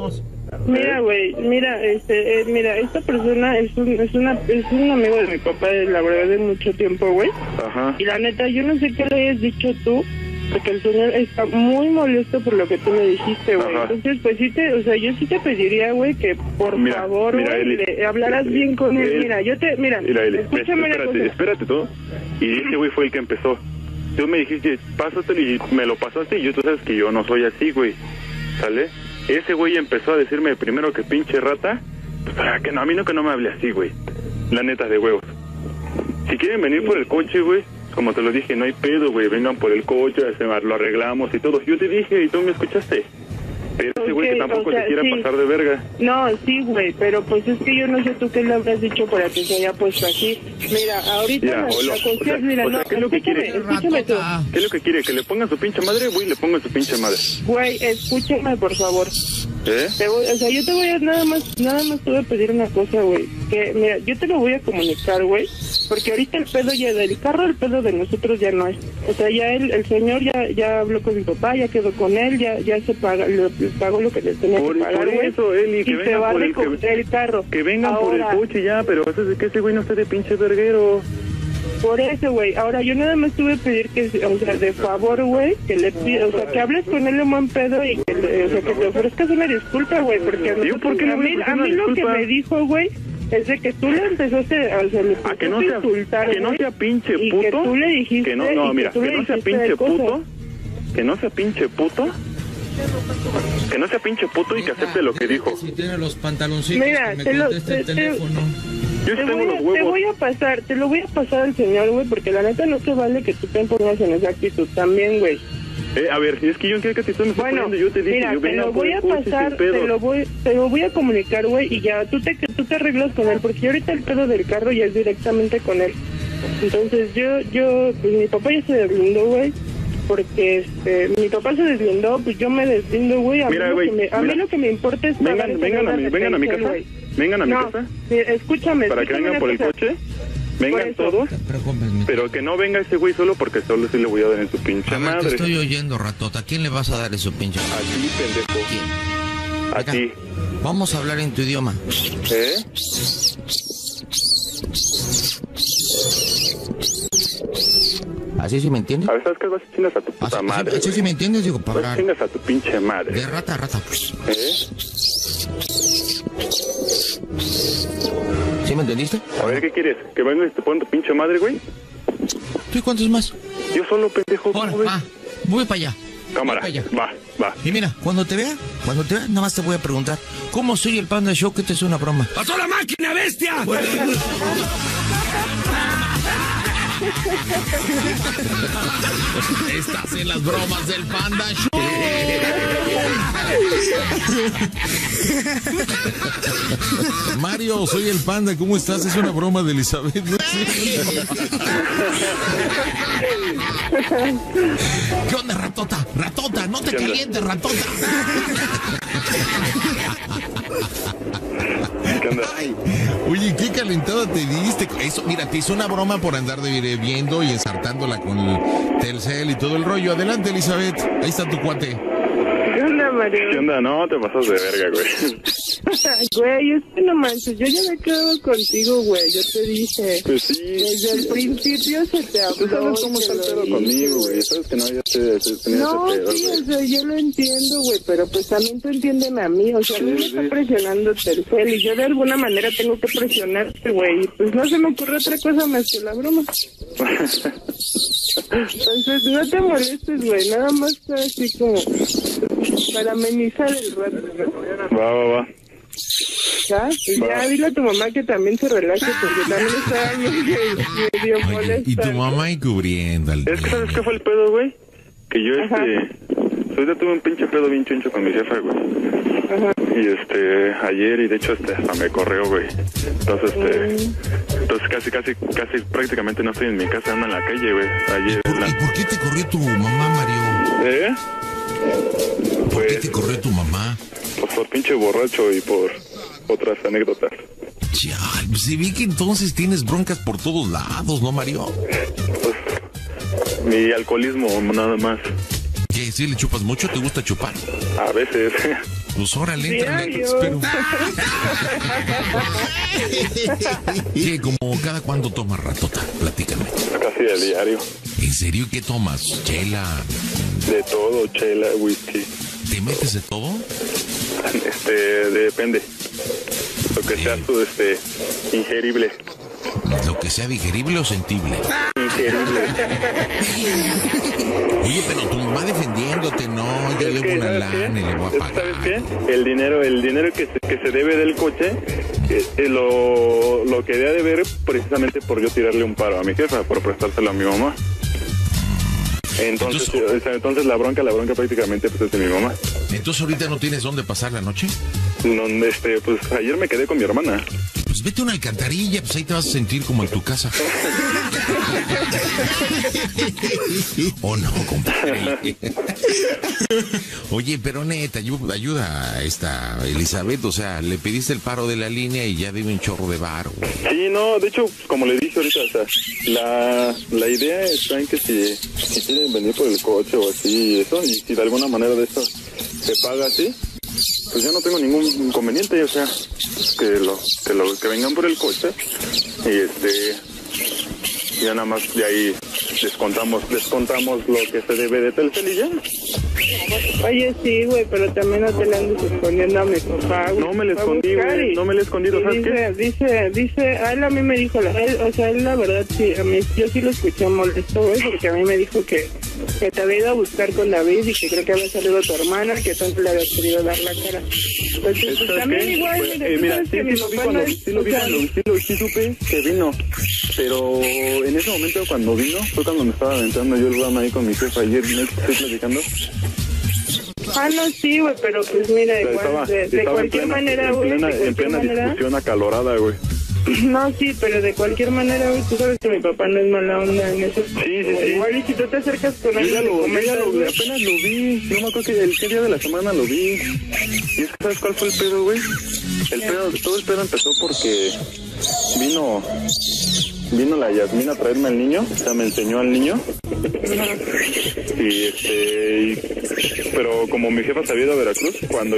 güey, mira, esta persona es un amigo de mi papá, la verdad, de mucho tiempo, güey. Ajá. Y la neta, yo no sé qué le hayas dicho tú, porque el señor está muy molesto por lo que tú le dijiste, güey. Entonces, pues sí yo sí te pediría, güey, que por favor, güey, le hablaras bien con él. Escúchame espérate todo. Y ese güey fue el que empezó. Tú me dijiste, pásatelo y me lo pasaste y tú sabes que yo no soy así, güey. ¿Sale? Ese güey empezó a decirme primero que pinche rata, pues para que no, a mí no que no me hable así, güey. La neta de huevos. Si quieren venir por el coche, güey, como te lo dije, no hay pedo, güey, vengan por el coche, lo arreglamos y todo. Yo te dije y tú me escuchaste. Pero ese güey que tampoco se quiera pasar de verga. No, sí, güey, pero pues es que yo no sé tú qué le habrás dicho para que se haya puesto así. Mira, ahorita ¿qué es lo que quiere? Escúchame tú. ¿Qué es lo que quiere? ¿Que le ponga su pinche madre? Güey, le ponga su pinche madre. Güey, escúchame, por favor. Yo te voy a nada más te voy a pedir una cosa, güey. Que, mira, yo te lo voy a comunicar, güey. Porque ahorita el pedo ya del carro, el pedo de nosotros ya no es. O sea, ya el señor ya habló con mi papá, ya quedó con él, ya se pagó lo que le tenía que pagar, güey. Eso, Eli, que vengan por el carro. Que vengan por el coche ya, pero eso es que ese güey no esté de pinche verguero. Por eso, güey. Ahora, yo nada más te voy a pedir que, o sea, de favor, güey, que le pidas, o sea, que hables con él en buen pedo y que te ofrezcas una disculpa, güey, porque a mí lo que me dijo, güey, es de que tú le empezaste, o sea, le empezaste a insultar, que no sea pinche puto, y que tú le dijiste, que no sea pinche puto, que no sea pinche puto y que acepte lo que dijo. Si tiene los pantaloncitos, mira, que me conteste el teléfono. Yo tengo los huevos. Te lo voy a pasar al señor, güey, porque la neta no te vale que tú te pongas en esa actitud también, güey. A ver, es que yo en qué actitud me estoy poniendo, yo te dije, mira, te lo voy a pasar, te lo voy a comunicar, güey, y ya tú te arreglas con él, porque ahorita el pedo del carro ya es directamente con él. Entonces pues mi papá ya se deslindó, güey, porque mi papá se deslindó, pues yo me deslindo, güey. A mí lo que me importa es vengan a mi casa. güey. vengan a mi casa. Escúchame. Para que vengan por el coche. Vengan todos, pero que no venga ese güey solo porque solo sí le voy a dar en su pinche madre. Te estoy oyendo, ratota. ¿A quién le vas a dar eso, pinche madre? A ti, pendejo. ¿Quién? A ti. Vamos a hablar en tu idioma. ¿Así sí me entiendes? A ver, ¿sabes qué? Vas a chingas a tu puta madre. ¿Así sí me entiendes? Digo, para hablar. Chingas a tu pinche madre. De rata a rata. ¿Sí me entendiste? A ver, ¿qué quieres? ¿Que venga y te ponga tu pinche madre, güey? ¿Tú y cuántos más? Yo solo, pendejo. Ahora, voy para allá. Cámara, va. Y mira, cuando te vea, nada más te voy a preguntar, ¿cómo soy el Panda Show? Que te es una broma. ¡Pasó la máquina, bestia! Estás en las bromas del Panda Show. Mario, soy el Panda, ¿cómo estás? Es una broma de Elizabeth. ¿Qué onda, ratota? Ratota, no te calientes, ratota. Ay, oye, qué calentada te diste. Eso, mira, te hizo una broma por andar viendo y ensartándola con el Telcel y todo el rollo. Adelante, Elizabeth. Ahí está tu cuate. ¿Qué onda, Mario? ¿Qué onda? No, te pasas de verga, güey. Güey, es que no manches, yo ya me quedo contigo, güey, yo te dije. Pues sí. Desde el principio se te habló. Tú sabes cómo está el pedo conmigo, güey. Sabes que no, ya tenía ese pedo, sí, o sea, yo lo entiendo, güey, pero pues también tú entiéndeme a mí. O sea, a mí me está presionando Telcel y yo de alguna manera tengo que presionarte, güey. Pues no se me ocurre otra cosa más que la broma. Entonces, no te molestes, güey, nada más así como para amenizar el rato. Va. ¿Ya? Y ya dile a tu mamá que también se relaje porque también está medio molesta. Y tu mamá encubriendo. Es que, ¿sabes qué fue el pedo, güey? Que yo, ahorita tuve un pinche pedo bien chuncho con mi jefa, güey. Ajá. Y ayer, y de hecho hasta me corrió, güey. Entonces casi prácticamente no estoy en mi casa, ando en la calle, güey. Ayer. ¿Y por qué te corrió tu mamá, Mario? ¿Por qué te corrió tu mamá? Pues por pinche borracho y por otras anécdotas. Ya, se ve que entonces tienes broncas por todos lados, ¿no, Mario? Pues mi alcoholismo, nada más. ¿Qué? ¿Sí le chupas mucho? ¿Te gusta chupar? A veces. Pues órale, entrale, espero. ¿Qué? ¿Como cada cuándo tomas, ratota? Platícame. Casi a diario. ¿En serio qué tomas? ¿Chela? De todo, chela, whisky. ¿Te metes de todo? Depende. Lo que sea ingerible. ¿Lo que sea digerible o sentible? Ingerible. Oye, pero tu mamá defendiéndote, no, yo llevo una lana y le voy a pagar. ¿Sabes qué? El dinero que se debe del coche, lo quería deber precisamente por yo tirarle un paro a mi jefa, por prestárselo a mi mamá. Entonces la bronca prácticamente pues, es de mi mamá. ¿Entonces ahorita no tienes dónde pasar la noche? No, pues ayer me quedé con mi hermana. Pues vete a una alcantarilla, pues ahí te vas a sentir como en tu casa. ¿O no, compadre? Oye, pero neta, ayuda a esta Elizabeth, o sea, le pediste el paro de la línea y ya debe un chorro de varo. Sí, no, de hecho, como le dije ahorita, o sea, la idea está en que si quieren venir por el coche o así y eso, y si de alguna manera de eso se paga así, pues yo no tengo ningún inconveniente, o sea, que vengan por el coche y ya nada más de ahí descontamos lo que se debe de Telcel y ya. Oye, sí, güey, pero también no te le andes escondiendo a mi papá, güey. No me le escondí, güey, no me le he escondido, ¿sabes qué? Dice, a él a mí me dijo, él la verdad sí, a mí, yo sí lo escuché molesto, güey, porque a mí me dijo que te había ido a buscar con David y que creo que había salido tu hermana, que tanto le había querido dar la cara. Entonces, pues también igual, mira, sí supe que vino, pero en ese momento cuando vino, fue cuando me estaba aventando yo el ramo ahí con mi jefa ayer, ¿no estoy platicando? No, sí, güey, pero pues mira, igual, de cualquier manera, güey. En plena discusión acalorada, güey. No, sí, pero de cualquier manera, güey, tú sabes que mi papá no es mala onda en eso. Sí. Igual, y si tú te acercas con alguien, apenas lo vi. No me acuerdo que el día de la semana lo vi. Y es que, ¿sabes cuál fue el pedo, güey? Todo el pedo empezó porque vino la Yasmín a traerme al niño, o sea, me enseñó al niño. Pero como mi jefa se había ido a Veracruz, cuando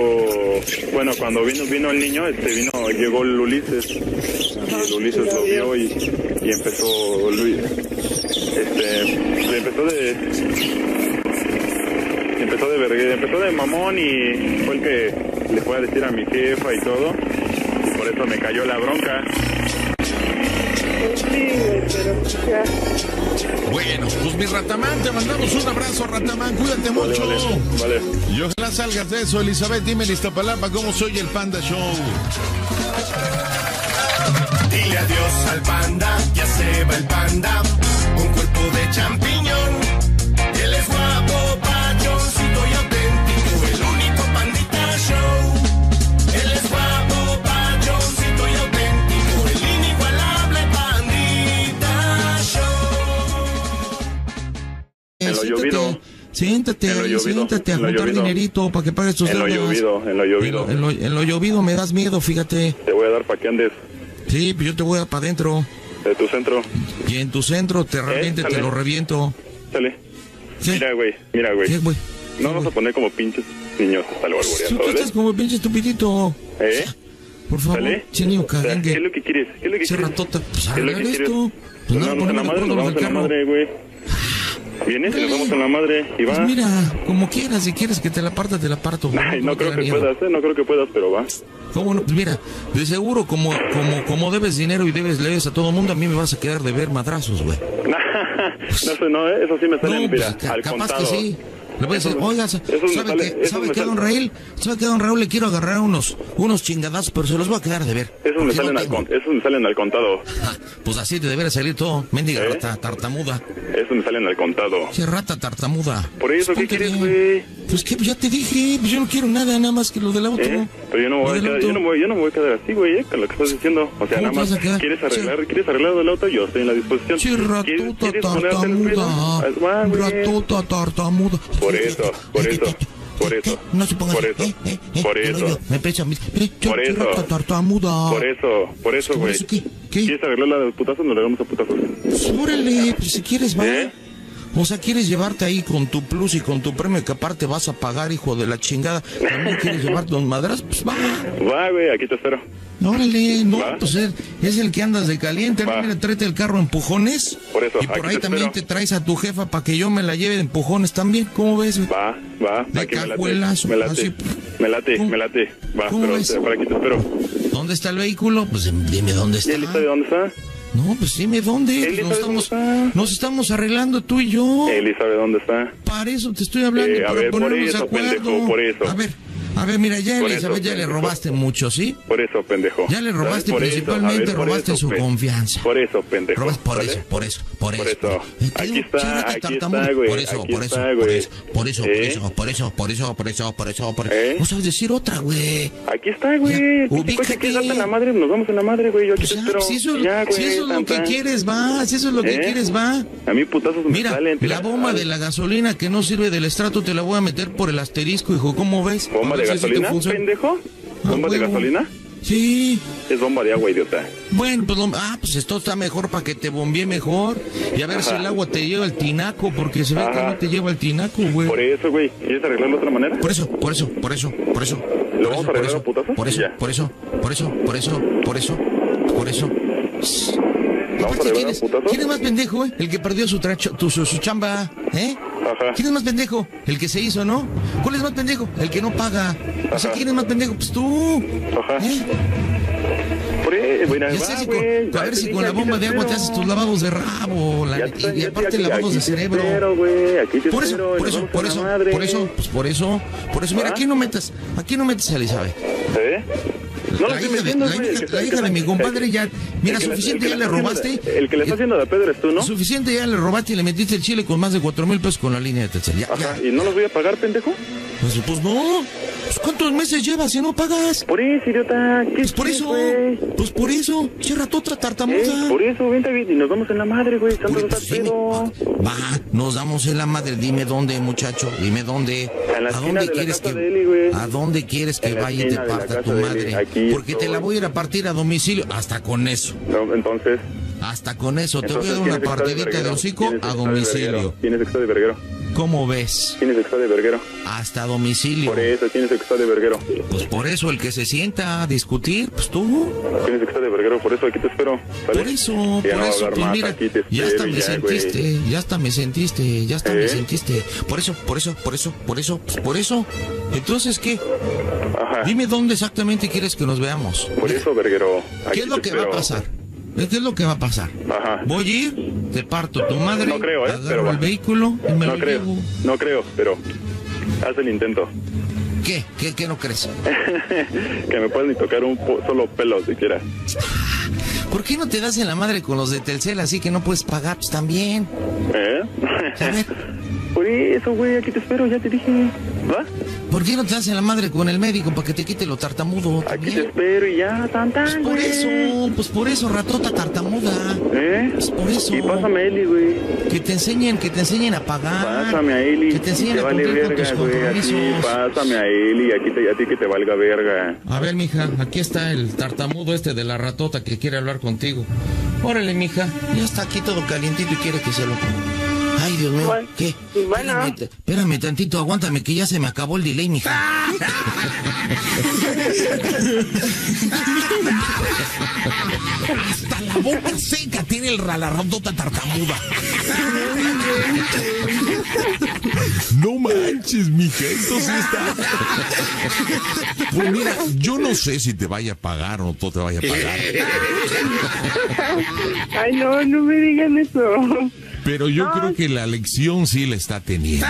vino el niño, llegó el Ulises. Y el Ulises lo vio y empezó empezó de mamón y fue el que le fue a decir a mi jefa y todo. Y por eso me cayó la bronca. Bueno, pues mi Ratamán, te mandamos un abrazo, Ratamán, cuídate mucho. Vale. Y ojalá salgas de eso, Elizabeth, dime en Iztapalapa cómo soy el Panda Show. Dile adiós al panda, ya se va el panda, un cuerpo de champiñón. Él es guapo, pachoncito y auténtico, el único Pandita Show. Él es guapo, pachoncito y auténtico, el inigualable Pandita Show. En lo llovido. Siéntate a juntar dinerito para que pagues tus deudas. En lo llovido. En lo llovido me das miedo, fíjate. Te voy a dar para que andes. Sí, pues yo te voy a dar para adentro. ¿De tu centro? Y en tu centro te lo reviento. Sale. ¿Qué? Mira, güey. ¿Qué, güey? No vamos a poner como pinches niños hasta lo alboreando, Tú estás como pinche estupidito. Por favor, chenio cagangue. ¿Qué es lo que quieres? Ratota, pues arreglar quieres? esto. Pues nada, en la madre, nos vamos en la madre, güey. ¿Vienes y nos vamos en la madre y va? Pues mira, como quieras, si quieres que te la parta, te la parto. Ay, no creo que puedas, pero va. ¿Cómo no? Pues mira, de seguro como debes dinero y le debes a todo mundo, a mí me vas a quedar de ver madrazos, güey. Eso sí me sale, mira, al capaz contado. Que sí. Le voy a decir, oiga, ¿sabe qué, don Raúl? ¿Sabe qué, don Raúl? Le quiero agarrar unos chingadazos, pero se los voy a quedar de ver. Esos me salen al contado. Pues así te debería salir todo, mendiga rata tartamuda. Eso me salen al contado. Qué rata tartamuda. Por eso, ¿qué quieres, güey? Pues que ya te dije, pues yo no quiero nada más que lo del auto. Pero yo no me voy a quedar así, güey, con lo que estás diciendo. O sea, nada más, ¿quieres arreglar el auto? Yo estoy en la disposición. Sí, ratuta tartamuda. Ratuta tartamuda. Por eso. No se ponga Por eso. Me pecha tartamuda. Por eso, güey. ¿Quieres arreglar la de putazos? Nos regamos a putazos. Órale, pues si quieres, va. O sea, ¿quieres llevarte ahí con tu plus y con tu premio que aparte vas a pagar, hijo de la chingada? ¿También quieres llevarte un madras? Pues va. Va, güey, aquí te espero. Órale, no, pues es el que andas de caliente. Mira, tráete el carro a empujones. Por eso, y por ahí también te traes a tu jefa para que yo me la lleve de empujones también. ¿Cómo ves? Va. De cajuelazo. Me late. Va, pero por aquí te espero. ¿Dónde está el vehículo? Pues dime dónde está. ¿Y él sabe dónde está? No, pues dime dónde. Nos estamos arreglando tú y yo. Él sabe dónde está. Para eso te estoy hablando. A ver, por eso, pendejo, por eso. A ver, mira, ya Elizabeth ya le robaste mucho, ¿sí? Por eso, pendejo. Ya le robaste, principalmente robaste su confianza. Por eso, pendejo. Por eso. Aquí está, güey. Por eso. No sabes decir otra, güey. Aquí está, güey. ¿Quieres darte en la madre? Nos vamos en la madre, güey. Yo aquí te espero. Si eso es lo que quieres, va. Si eso es lo que quieres, va. A mí putazos me salen. Mira, la bomba de la gasolina que no sirve del estrato te la voy a meter por el asterisco, hijo. ¿Cómo ves? ¿Bomba de gasolina, pendejo? ¿Bomba de gasolina? Sí. Es bomba de agua, idiota. Bueno, pues esto está mejor para que te bombee mejor. Y a ver si el agua te lleva al tinaco, porque se ve que no te lleva al tinaco, güey. Por eso, güey. ¿Quieres arreglarlo de otra manera? Por eso. ¿Lo vamos a arreglar a putazos? Por eso. ¿Vamos a arreglar a putazos? ¿Quién es más pendejo, el que perdió su chamba, ¿Quién es más pendejo? El que se hizo, ¿no? ¿Cuál es más pendejo? El que no paga. O sea, ¿quién es más pendejo? Pues tú. A ver si con la bomba de agua te haces tus lavados de rabo y aparte lavados de cerebro. Por eso. Mira, aquí no metas a Elizabeth. No lo estoy metiendo, güey. La hija de mi compadre ya... Mira, suficiente ya le robaste. El que le está haciendo de Pedro eres tú, ¿no? Suficiente ya le robaste y le metiste el chile con más de 4,000 pesos con la línea de Telcel. Ajá, ¿y no los voy a pagar, pendejo? Pues no. Pues, ¿cuántos meses llevas si no pagas? Por eso, idiota. Pues por eso. Pues por eso. Cierra tu otra tartamuda. Por eso, vente, y nos vamos en la madre, güey. Tanto pues, pedo. Va, nos damos en la madre. Dime dónde, muchacho. Dime dónde. ¿A dónde quieres que ¿A dónde quieres que vaya y te parta tu madre? Porque te la voy a ir a partir a domicilio. Hasta con eso. No, entonces. Hasta con eso. Te voy a dar una partidita de hocico a domicilio. ¿Tienes extra de verguero? ¿Cómo ves? Tienes extra de verguero. Hasta domicilio. Por eso tienes extra de verguero. Pues por eso el que se sienta a discutir, pues tú. Tienes extra de verguero, por eso aquí te espero. ¿Vale? Por eso, pues mira, ya hasta me sentiste, ya hasta me sentiste. Por eso. Entonces, ¿qué? Ajá. Dime dónde exactamente quieres que nos veamos. Por eso, verguero. ¿Qué es lo que va a pasar? ¿Qué es lo que va a pasar? Ajá. Voy a ir, te parto tu madre, no creo, agarro el vehículo y me lo llevo. No creo, pero haz el intento. ¿Qué no crees? Que me puedes ni tocar un solo pelo siquiera. ¿Por qué no te das en la madre con los de Telcel así que no puedes pagar pues, también? A ver. Por eso, güey, aquí te espero, ya te dije. ¿Va? ¿Por qué no te das en la madre con el médico para que te quite lo tartamudo? Aquí te espero y ya, tan, Pues por eso, ratota tartamuda. Pues por eso. Y pásame a Eli, güey. Que te enseñen a pagar. Pásame a Eli. Que te enseñen a cumplir con tus compromisos. Pásame a Eli, a ti que te valga verga. A ver, mija, aquí está el tartamudo de la ratota que quiere hablar contigo. Órale, mija, ya está aquí todo calientito y quiere que se lo ponga. Ay, Dios mío, ¿qué? Bueno. Espérame tantito, aguántame que ya se me acabó el delay, mija. Hasta la boca seca tiene la ratota tartamuda. No manches, mija, esto sí está. Pues mira, yo no sé si te vaya a pagar o no te vaya a pagar. Ay, no me digan eso. Pero yo creo que la lección sí la está teniendo.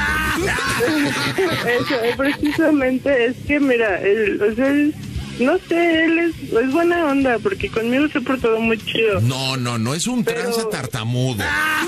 Eso, precisamente, es que mira, no sé, él es buena onda, porque conmigo se ha portado muy chido. No, es un tranza tartamudo.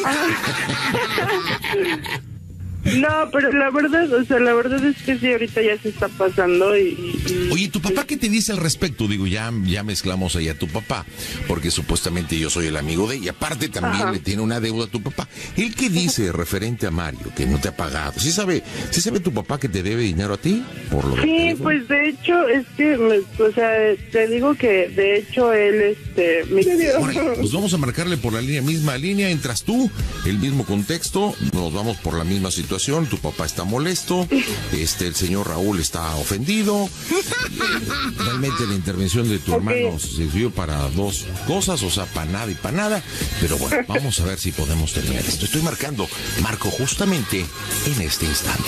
No, pero la verdad es que sí, ahorita ya se está pasando y... Oye, ¿tu papá qué te dice al respecto? Digo, ya mezclamos ahí a tu papá, porque supuestamente yo soy el amigo de ella. Aparte también le tiene una deuda a tu papá. ¿Él qué dice referente a Mario, que no te ha pagado? ¿Sí sabe tu papá que te debe dinero a ti? Por lo sí, pues de hecho, es que, te digo que de hecho él, Bueno, pues vamos a marcarle por la misma línea, entras tú, el mismo contexto, nos vamos por la misma situación. Tu papá está molesto, el señor Raúl está ofendido. Realmente la intervención de tu hermano sirvió para dos cosas, o sea, para nada y para nada. Pero bueno, vamos a ver si podemos terminar esto. Marco justamente en este instante.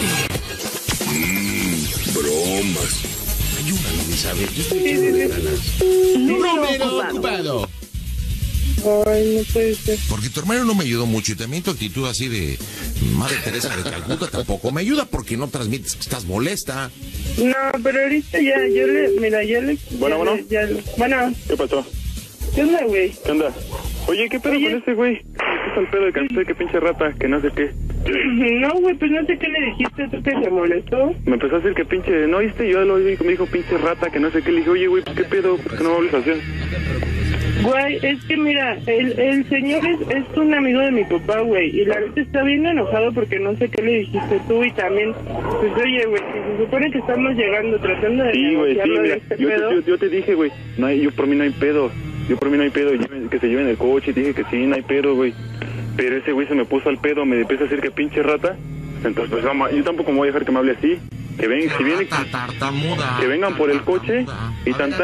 Bromas. Ayúdame, Isabel, yo estoy echando de ganas. Número ocupado. Ay, no puede ser. Porque tu hermano no me ayudó mucho y también tu actitud así de Madre Teresa de Calcuta tampoco me ayuda porque no transmites que estás molesta. No, pero ahorita ya le... Bueno. ¿Qué pasó? ¿Qué onda, güey? ¿Qué onda? Oye, ¿qué pedo con ese güey? ¿Qué es el pedo de Cancel? ¿Qué pinche rata? Que no sé qué. No, güey, pues no sé qué le dijiste, ¿tú que se molestó? Me empezó a decir que pinche... ¿No viste? Yo lo oí, me dijo pinche rata, que no sé qué. Le dije, oye, güey, ¿qué pedo? ¿Por qué no me hables así? Güey, es que mira, el señor es un amigo de mi papá, güey, y la verdad está bien enojado porque no sé qué le dijiste tú y también, pues oye, güey, se supone que estamos llegando tratando de negociarlo de este pedo. Yo te dije, güey, yo por mí no hay pedo, que se lleven el coche, y dije que sí, no hay pedo, güey, pero ese güey se me puso al pedo, me empezó a decir que pinche rata, entonces pues vamos, yo tampoco me voy a dejar que me hable así. Que vengan por el coche y tan.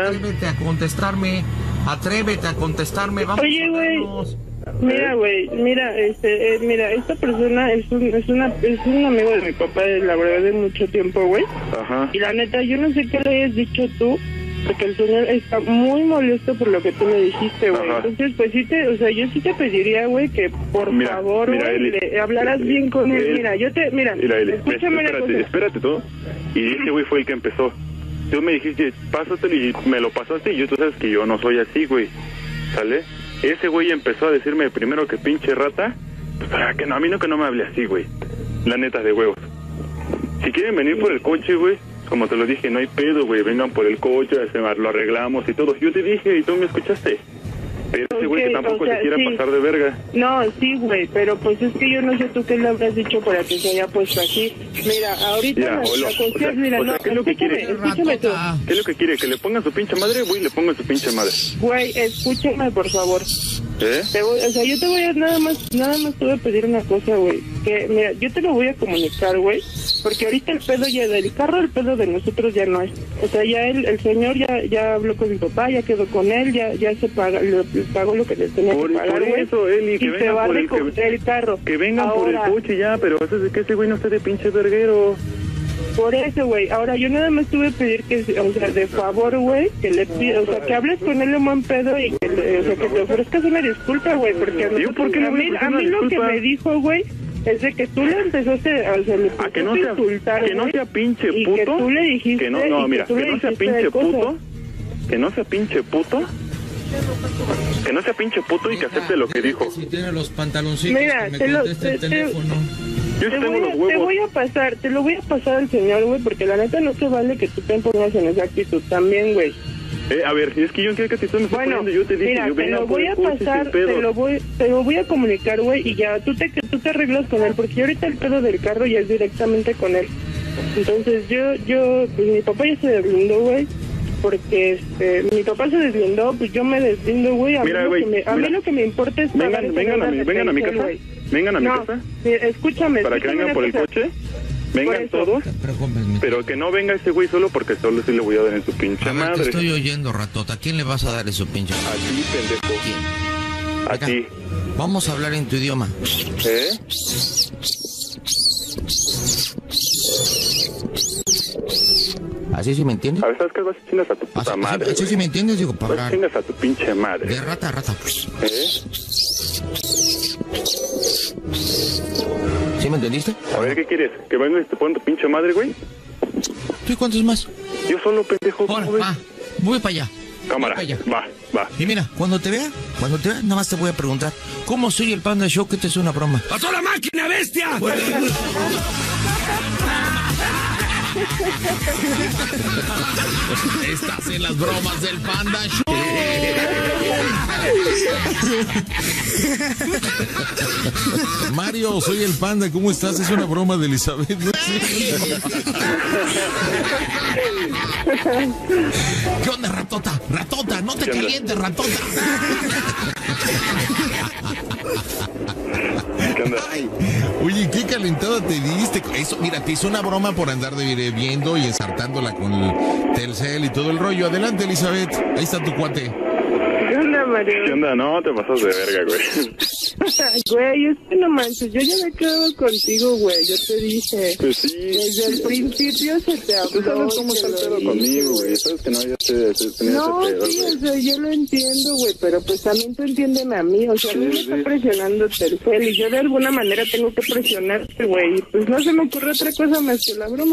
Atrévete a contestarme, vamos. Oye, güey, mira, esta persona es un amigo de mi papá, la verdad, de mucho tiempo, güey. Ajá. Y la neta, yo no sé qué le hayas dicho tú, porque el señor está muy molesto por lo que tú le dijiste, güey. Entonces, pues yo sí te pediría, güey, que por favor, güey, le hablaras bien con él. Escúchame una cosa. Espérate todo. Y ese güey fue el que empezó. tú me dijiste, pásatelo y me lo pasaste y tú sabes que yo no soy así, güey, ¿sale? Ese güey empezó a decirme primero que pinche rata, pues para que no, a mí no que no me hable así, güey, la neta de huevos. Si quieren venir por el coche, güey, como te lo dije, no hay pedo, güey, vengan por el coche, lo arreglamos y todo. Yo te dije y tú me escuchaste. Pero ese güey que tampoco se quiera pasar de verga. No, sí, güey, pero pues es que yo no sé tú qué le habrás dicho para que se haya puesto así. Mira, ahorita ya, la cuestión, mira, no, ¿qué es lo que quiere? Escúchame tú. ¿Qué es lo que quiere? ¿Que le ponga su pinche madre? Güey, le ponga su pinche madre. Güey, escúchame, por favor. ¿Eh? Yo te voy a nada más te voy a pedir una cosa, güey. Que, mira, yo te lo voy a comunicar, güey. Porque ahorita el pedo ya del carro, el pedo de nosotros ya no es. O sea, ya el señor ya habló con mi papá, ya quedó con él, ya se paga, le pagó lo que le tenía que pagar, güey. Por eso, Eli, que y vengan se va por a recoger el carro. Que vengan por el coche ya, pero eso es de que ese güey no esté de pinche verguero. Por eso, güey. Ahora, yo nada más tuve que pedir que, o sea, de favor, güey, que le pidas, o sea, que hables con él en buen pedo y que, o sea, que te ofrezcas una disculpa, güey, porque a mí lo que me dijo, güey, es de que tú le empezaste a que no sea, insultar, que no sea pinche puto, y que tú le dijiste, que no, mira, que no sea pinche puto, que no sea pinche puto, que no sea pinche puto y que acepte lo que dijo. Si tiene los pantaloncitos, mira, que me conteste el teléfono. Yo tengo los huevos. Te lo voy a pasar al señor, güey, porque la neta no se vale que tú te pongas en esa actitud también, güey. A ver, si es que yo quiero que te estés poniendo, yo te dije, mira, yo venga te lo voy a pasar, te lo voy a comunicar, güey, y ya tú te arreglas con él, porque ahorita el pedo del carro ya es directamente con él. Entonces pues mi papá ya se deslindó, güey, porque mi papá se deslindó, pues yo me deslindo, güey. A mí lo que me importa es vengan a mi casa, vengan a mi casa. Escúchame. Para que vengan por el coche. Vengan todos, pero que no venga ese güey solo porque solo sí le voy a dar en su pinche madre. Te estoy oyendo, ratota. ¿A quién le vas a dar en su pinche madre? A ti, pendejo. ¿Quién? A ti. Vamos a hablar en tu idioma. ¿Así sí me entiendes? A ver, ¿sabes qué? Vas a chingas a tu puta madre. ¿Así sí me entiendes? Digo, para hablar. Vas a chingas a tu pinche madre. De rata a rata. ¿Sí me entendiste? A ver, ¿qué quieres? ¿Que venga y te ponga tu pinche madre, güey? ¿Tú y cuántos más? Yo solo, pendejo. Ahora, voy para allá. Cámara, va. Y mira, cuando te vea, nada más te voy a preguntar, ¿cómo soy el Panda Show? Que te es una broma. ¡Pasó la máquina, bestia! Estás en las bromas del Panda Show. Mario, soy el Panda, ¿cómo estás? Es una broma de Elizabeth. ¿Qué onda, ratota? Ratota, no te calientes, ratota. Ay, oye, qué calentada te diste. Eso, mira, te hizo una broma por andar viendo y ensartándola con el Telcel y todo el rollo. Adelante, Elizabeth. Ahí está tu cuate. ¿Qué onda, Mario? ¿Qué onda? No, te pasas de verga, güey. Güey, es que no manches, yo ya me quedo contigo, güey, yo te dije. Pues sí. Desde el principio se te habló. Tú sabes cómo está el pedo conmigo, güey. Sabes que no, ya tenía ese pedo, sí, o sea, yo lo entiendo, güey, pero pues también tú entiéndeme a mí. O sea, a mí me está presionando Telcel y yo de alguna manera tengo que presionarte, güey. Y pues no se me ocurre otra cosa más que la broma.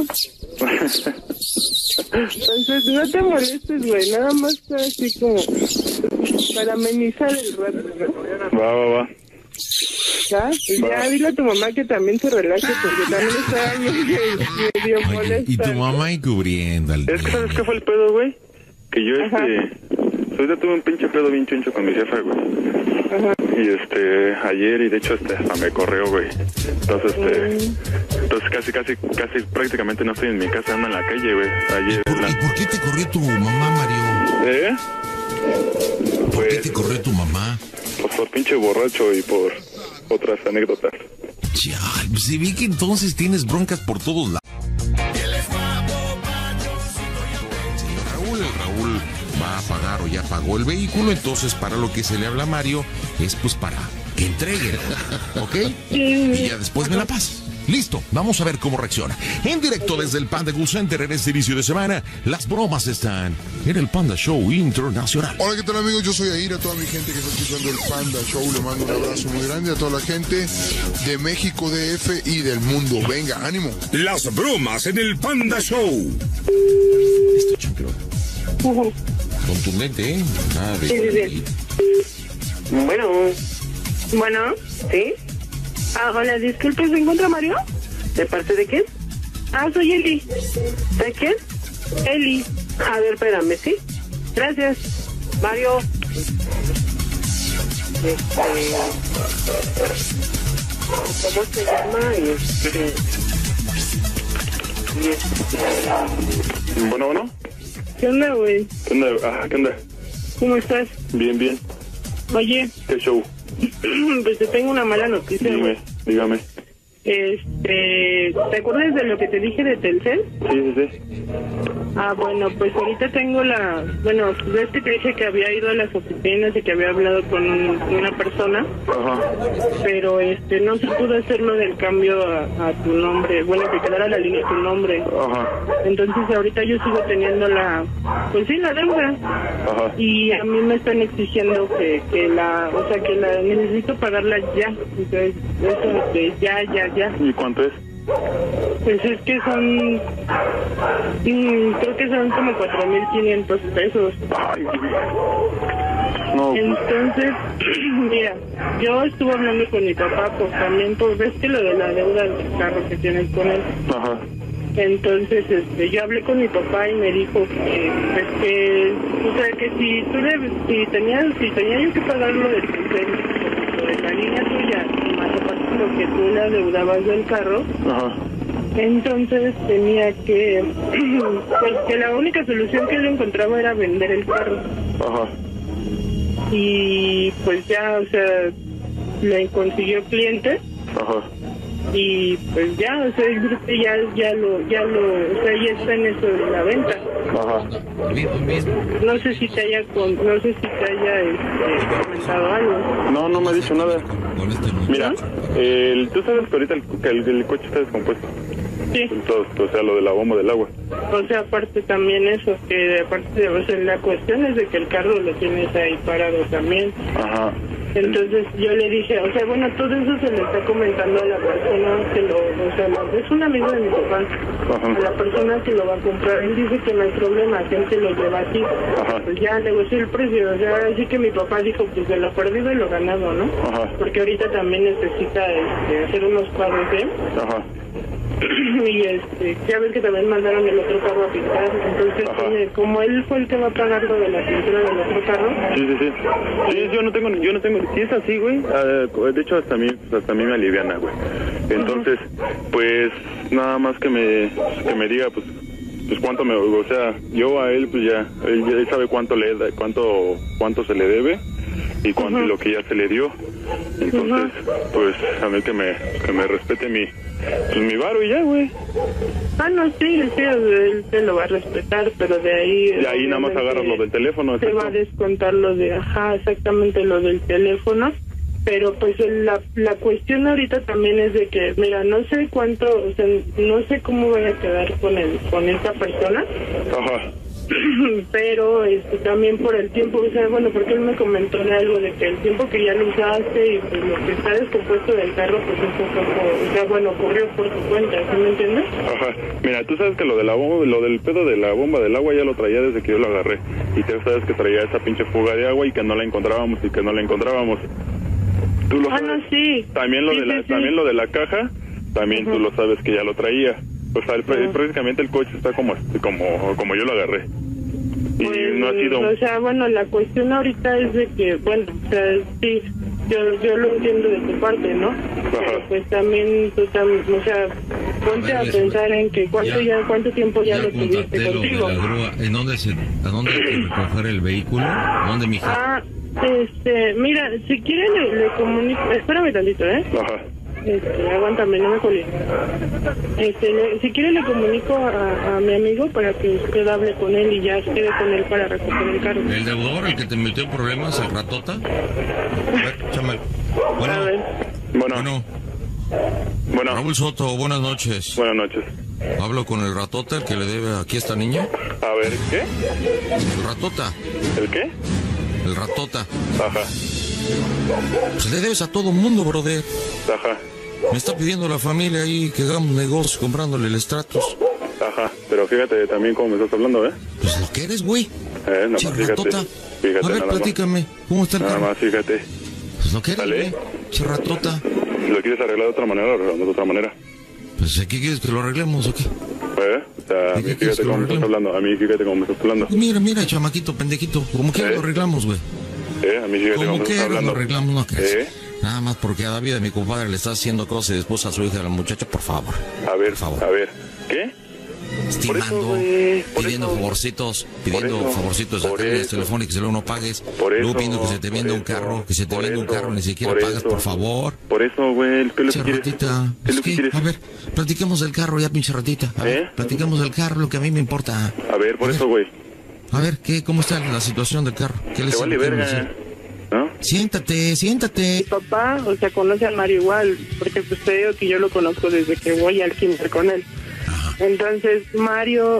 Entonces, no te molestes, güey, nada más está así como para amenizar el rato. Va. ¿Ya? Y ya dile a tu mamá que también se relaje porque también está medio molesta. Y tu mamá encubriendo. Es que, ¿sabes qué fue el pedo, güey? Que yo, ahorita tuve un pinche pedo bien chuncho con mi jefa, güey. Ajá. Y ayer, y de hecho hasta me corrió, güey. Entonces casi prácticamente no estoy en mi casa, ando en la calle, güey. Ayer. ¿Y por qué te corrió tu mamá, Mario? ¿Por qué te corrió tu mamá? Pues por pinche borracho y por otras anécdotas. Chal, pues se ve que entonces tienes broncas por todos lados. Raúl va a pagar o ya pagó el vehículo, entonces para lo que se le habla a Mario es pues para que entregue, ¿ok? Y ya después me la pasas. Listo, vamos a ver cómo reacciona. En directo desde el Panda Cool Center en este inicio de semana, las bromas están en el Panda Show Internacional. Hola, ¿qué tal, amigos? Yo soy Air, a toda mi gente que está escuchando el Panda Show, le mando un abrazo muy grande a toda la gente de México DF y del mundo. Venga, ánimo. Las bromas en el Panda Show. Esto chancro. Contundente, ¿eh? Nada de... Sí. Bueno, ¿sí? Hola, disculpe, ¿se encuentra Mario? ¿De parte de quién? Soy Eli. ¿De quién? Eli. A ver, espérame, ¿sí? Gracias. Mario. ¿Cómo se llama? Bueno. ¿Qué onda, güey? ¿Qué onda? ¿Cómo estás? Bien. Oye. ¿Qué show? Pues te tengo una mala noticia. Dígame. ¿Te acuerdas de lo que te dije de Telcel? Sí. Bueno, pues ahorita tengo ves que te dije que había ido a las oficinas y que había hablado con una persona. Ajá. Pero no se pudo hacer lo del cambio a tu nombre, que quedara la línea tu nombre. Ajá. Entonces ahorita yo sigo teniendo la deuda. Ajá. Y a mí me están exigiendo que la necesito pagarla ya. Entonces, eso ya. ¿Y cuánto es? Pues es que son, creo que son como 4,500 pesos. Ay, no. Entonces, mira, yo estuve hablando con mi papá, pues también, pues ves que lo de la deuda del carro que tienes con él. Ajá. Entonces, yo hablé con mi papá y me dijo que si tenía yo que pagar lo del lo de la línea tuya, más aparte lo que tú le adeudabas del carro. Ajá. Entonces tenía que, pues que la única solución que yo encontraba era vender el carro. Ajá. Y pues ya, le consiguió cliente. Ajá. Y pues ya, yo creo que ya está en eso de la venta. Ajá. No sé si te haya comentado algo. No me ha dicho nada. Mira, tú sabes que ahorita el coche está descompuesto. Sí. Entonces, lo de la bomba del agua. Aparte también eso, que aparte la cuestión es de que el carro lo tienes ahí parado también. Ajá. Entonces yo le dije, todo eso se le está comentando a la persona que es un amigo de mi papá. Ajá. A la persona que lo va a comprar. Él dice que no hay problema, que él se lo lleva así. Ajá. Pues ya negocié el precio, así que mi papá dijo, pues de lo perdido y lo ganado, ¿no? Ajá. Porque ahorita también necesita hacer unos pagos, ¿eh? Ajá. Y ya ves que también mandaron el otro carro a pintar, entonces como él fue el que va a pagar lo de la pintura del otro carro. Sí, yo no tengo, si es así, güey, de hecho hasta a mí me aliviana, güey. Entonces, pues nada más que me diga, pues cuánto yo a él, pues ya, él sabe cuánto se le debe y cuánto lo que ya se le dio. Entonces, pues a mí que me respete mi varo y ya, güey. No, sí, él te lo va a respetar, pero de ahí... De ahí nada más agarras lo del teléfono. Se va a descontar exactamente lo del teléfono, pero pues la cuestión ahorita también es de que, mira, no sé cuánto, no sé cómo voy a quedar con esta persona. Ajá. Pero también por el tiempo, porque él me comentó de algo de que el tiempo que ya lo usaste y pues lo que está descompuesto del carro, pues eso ocurrió por tu cuenta, ¿sí me entiendes? Ajá. Mira, tú sabes que lo del pedo de la bomba del agua ya lo traía desde que yo lo agarré. Y tú sabes que traía esa pinche fuga de agua y que no la encontrábamos. Tú lo sabes. No, sí. También también lo de la caja, también tú lo sabes que ya lo traía. O sea, prácticamente el coche está como yo lo agarré. Y pues, no ha sido... la cuestión ahorita es de que, sí, yo lo entiendo de tu parte, ¿no? Pero pues también, ponte a pensar en que cuánto tiempo ya lo tuviste contigo. ¿A dónde hay que recoger el vehículo? ¿Dónde, mija? Mira, si quiere le comunico... Espérame tantito, ¿eh? Ajá. Aguántame, no me colines. Si quiere le comunico a mi amigo para que usted hable con él y ya quede con él para recoger el carro. ¿El deudor, el que te metió en problemas, el ratota? A ver, chámale. Bueno. Bueno. Raúl Soto, buenas noches. Buenas noches. Hablo con el ratota, el que le debe aquí a esta niña. A ver, ¿qué? El ratota. ¿El qué? El ratota. Ajá. Pues le debes a todo mundo, brother. Ajá. Me está pidiendo la familia ahí que hagamos negocio comprándole el Stratus. Ajá, pero fíjate también cómo me estás hablando, ¿eh? Pues lo que eres, güey. Nada más, Chirratota. Fíjate, A ver, nada platícame. ¿Cómo está el Nada carro? más, fíjate. Pues lo que eres, güey. Chirratota. Si lo quieres arreglar de otra manera, lo arreglamos de otra manera. Pues, ¿qué quieres que lo arreglemos o qué? O sea, a mí fíjate cómo me estás hablando. A mí fíjate cómo me estás hablando. Mira, chamaquito, pendejito. ¿Cómo que lo arreglamos, güey? A mí fíjate cómo me estás hablando. Lo arreglamos? No crees. Nada más porque a David, a mi compadre, le está haciendo cosas y después a su hija, a la muchacha, por favor. A ver, por favor. A ver. ¿Qué? Estimando, pidiendo favorcitos de cargas telefónicas que luego no pagues. Luego pidiendo que se te venda un carro, ni siquiera pagas, por favor. Por eso, güey, ¿qué es lo que quieres? Ratita, ¿Qué es lo que quieres? A ver, platiquemos del carro ya, pinche ratita. A ver, platiquemos del carro, lo que a mí me importa. A ver, por eso, güey. A ver, ¿cómo está la situación del carro? ¿Qué les vale verga, ¿no? Siéntate. Mi papá, o sea, conoce a Mario igual, porque pues te digo que yo lo conozco desde que voy al kinder con él. Entonces, Mario,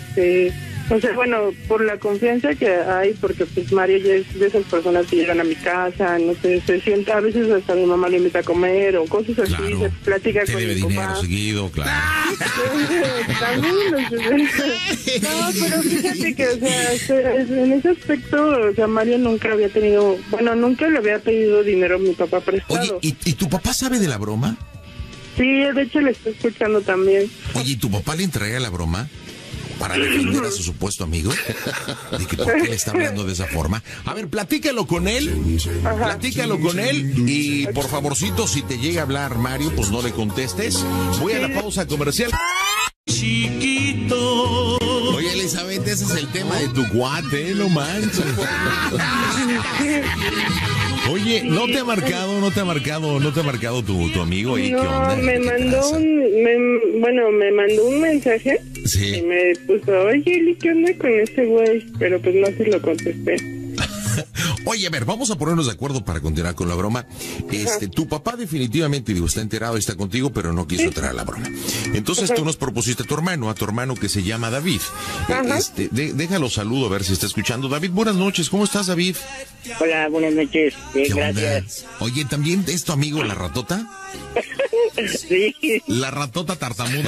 o sea, bueno, por la confianza que hay, porque pues Mario ya es de esas personas que llegan a mi casa, no sé, se sienta, a veces hasta mi mamá le invita a comer o cosas así, claro. Se platica te con debe mi dinero papá. seguido, claro. También, no, pero fíjate que, o sea, en ese aspecto, o sea, Mario nunca había tenido, bueno, nunca le había pedido dinero a mi papá prestado. Oye, ¿y tu papá sabe de la broma? Sí, de hecho le estoy escuchando también. Oye, ¿y tu papá le entrega la broma para defender a su supuesto amigo? ¿De que por qué le está hablando de esa forma? A ver, platícalo con él. Platícalo con él. Y por favorcito, si te llega a hablar Mario, pues no le contestes. Voy a la pausa comercial. Chiquito. Oye, Elizabeth, ese es el tema de tu cuate, no manches. Oye, ¿no te ha marcado tu amigo ahí? No, ¿Qué onda? me mandó un mensaje. Sí. Y me puso, oye, Eli, ¿qué onda con ese güey? Pero pues no se lo contesté. Oye, a ver, vamos a ponernos de acuerdo para continuar con la broma. Tu papá definitivamente, está enterado y está contigo, pero no quiso traer la broma. Entonces tú nos propusiste a tu hermano que se llama David. Déjalo saludo a ver si está escuchando. David, buenas noches, ¿cómo estás, David? Hola, buenas noches, bien, gracias. Oye, ¿también es tu amigo la ratota? Sí. ¿La ratota tartamuda?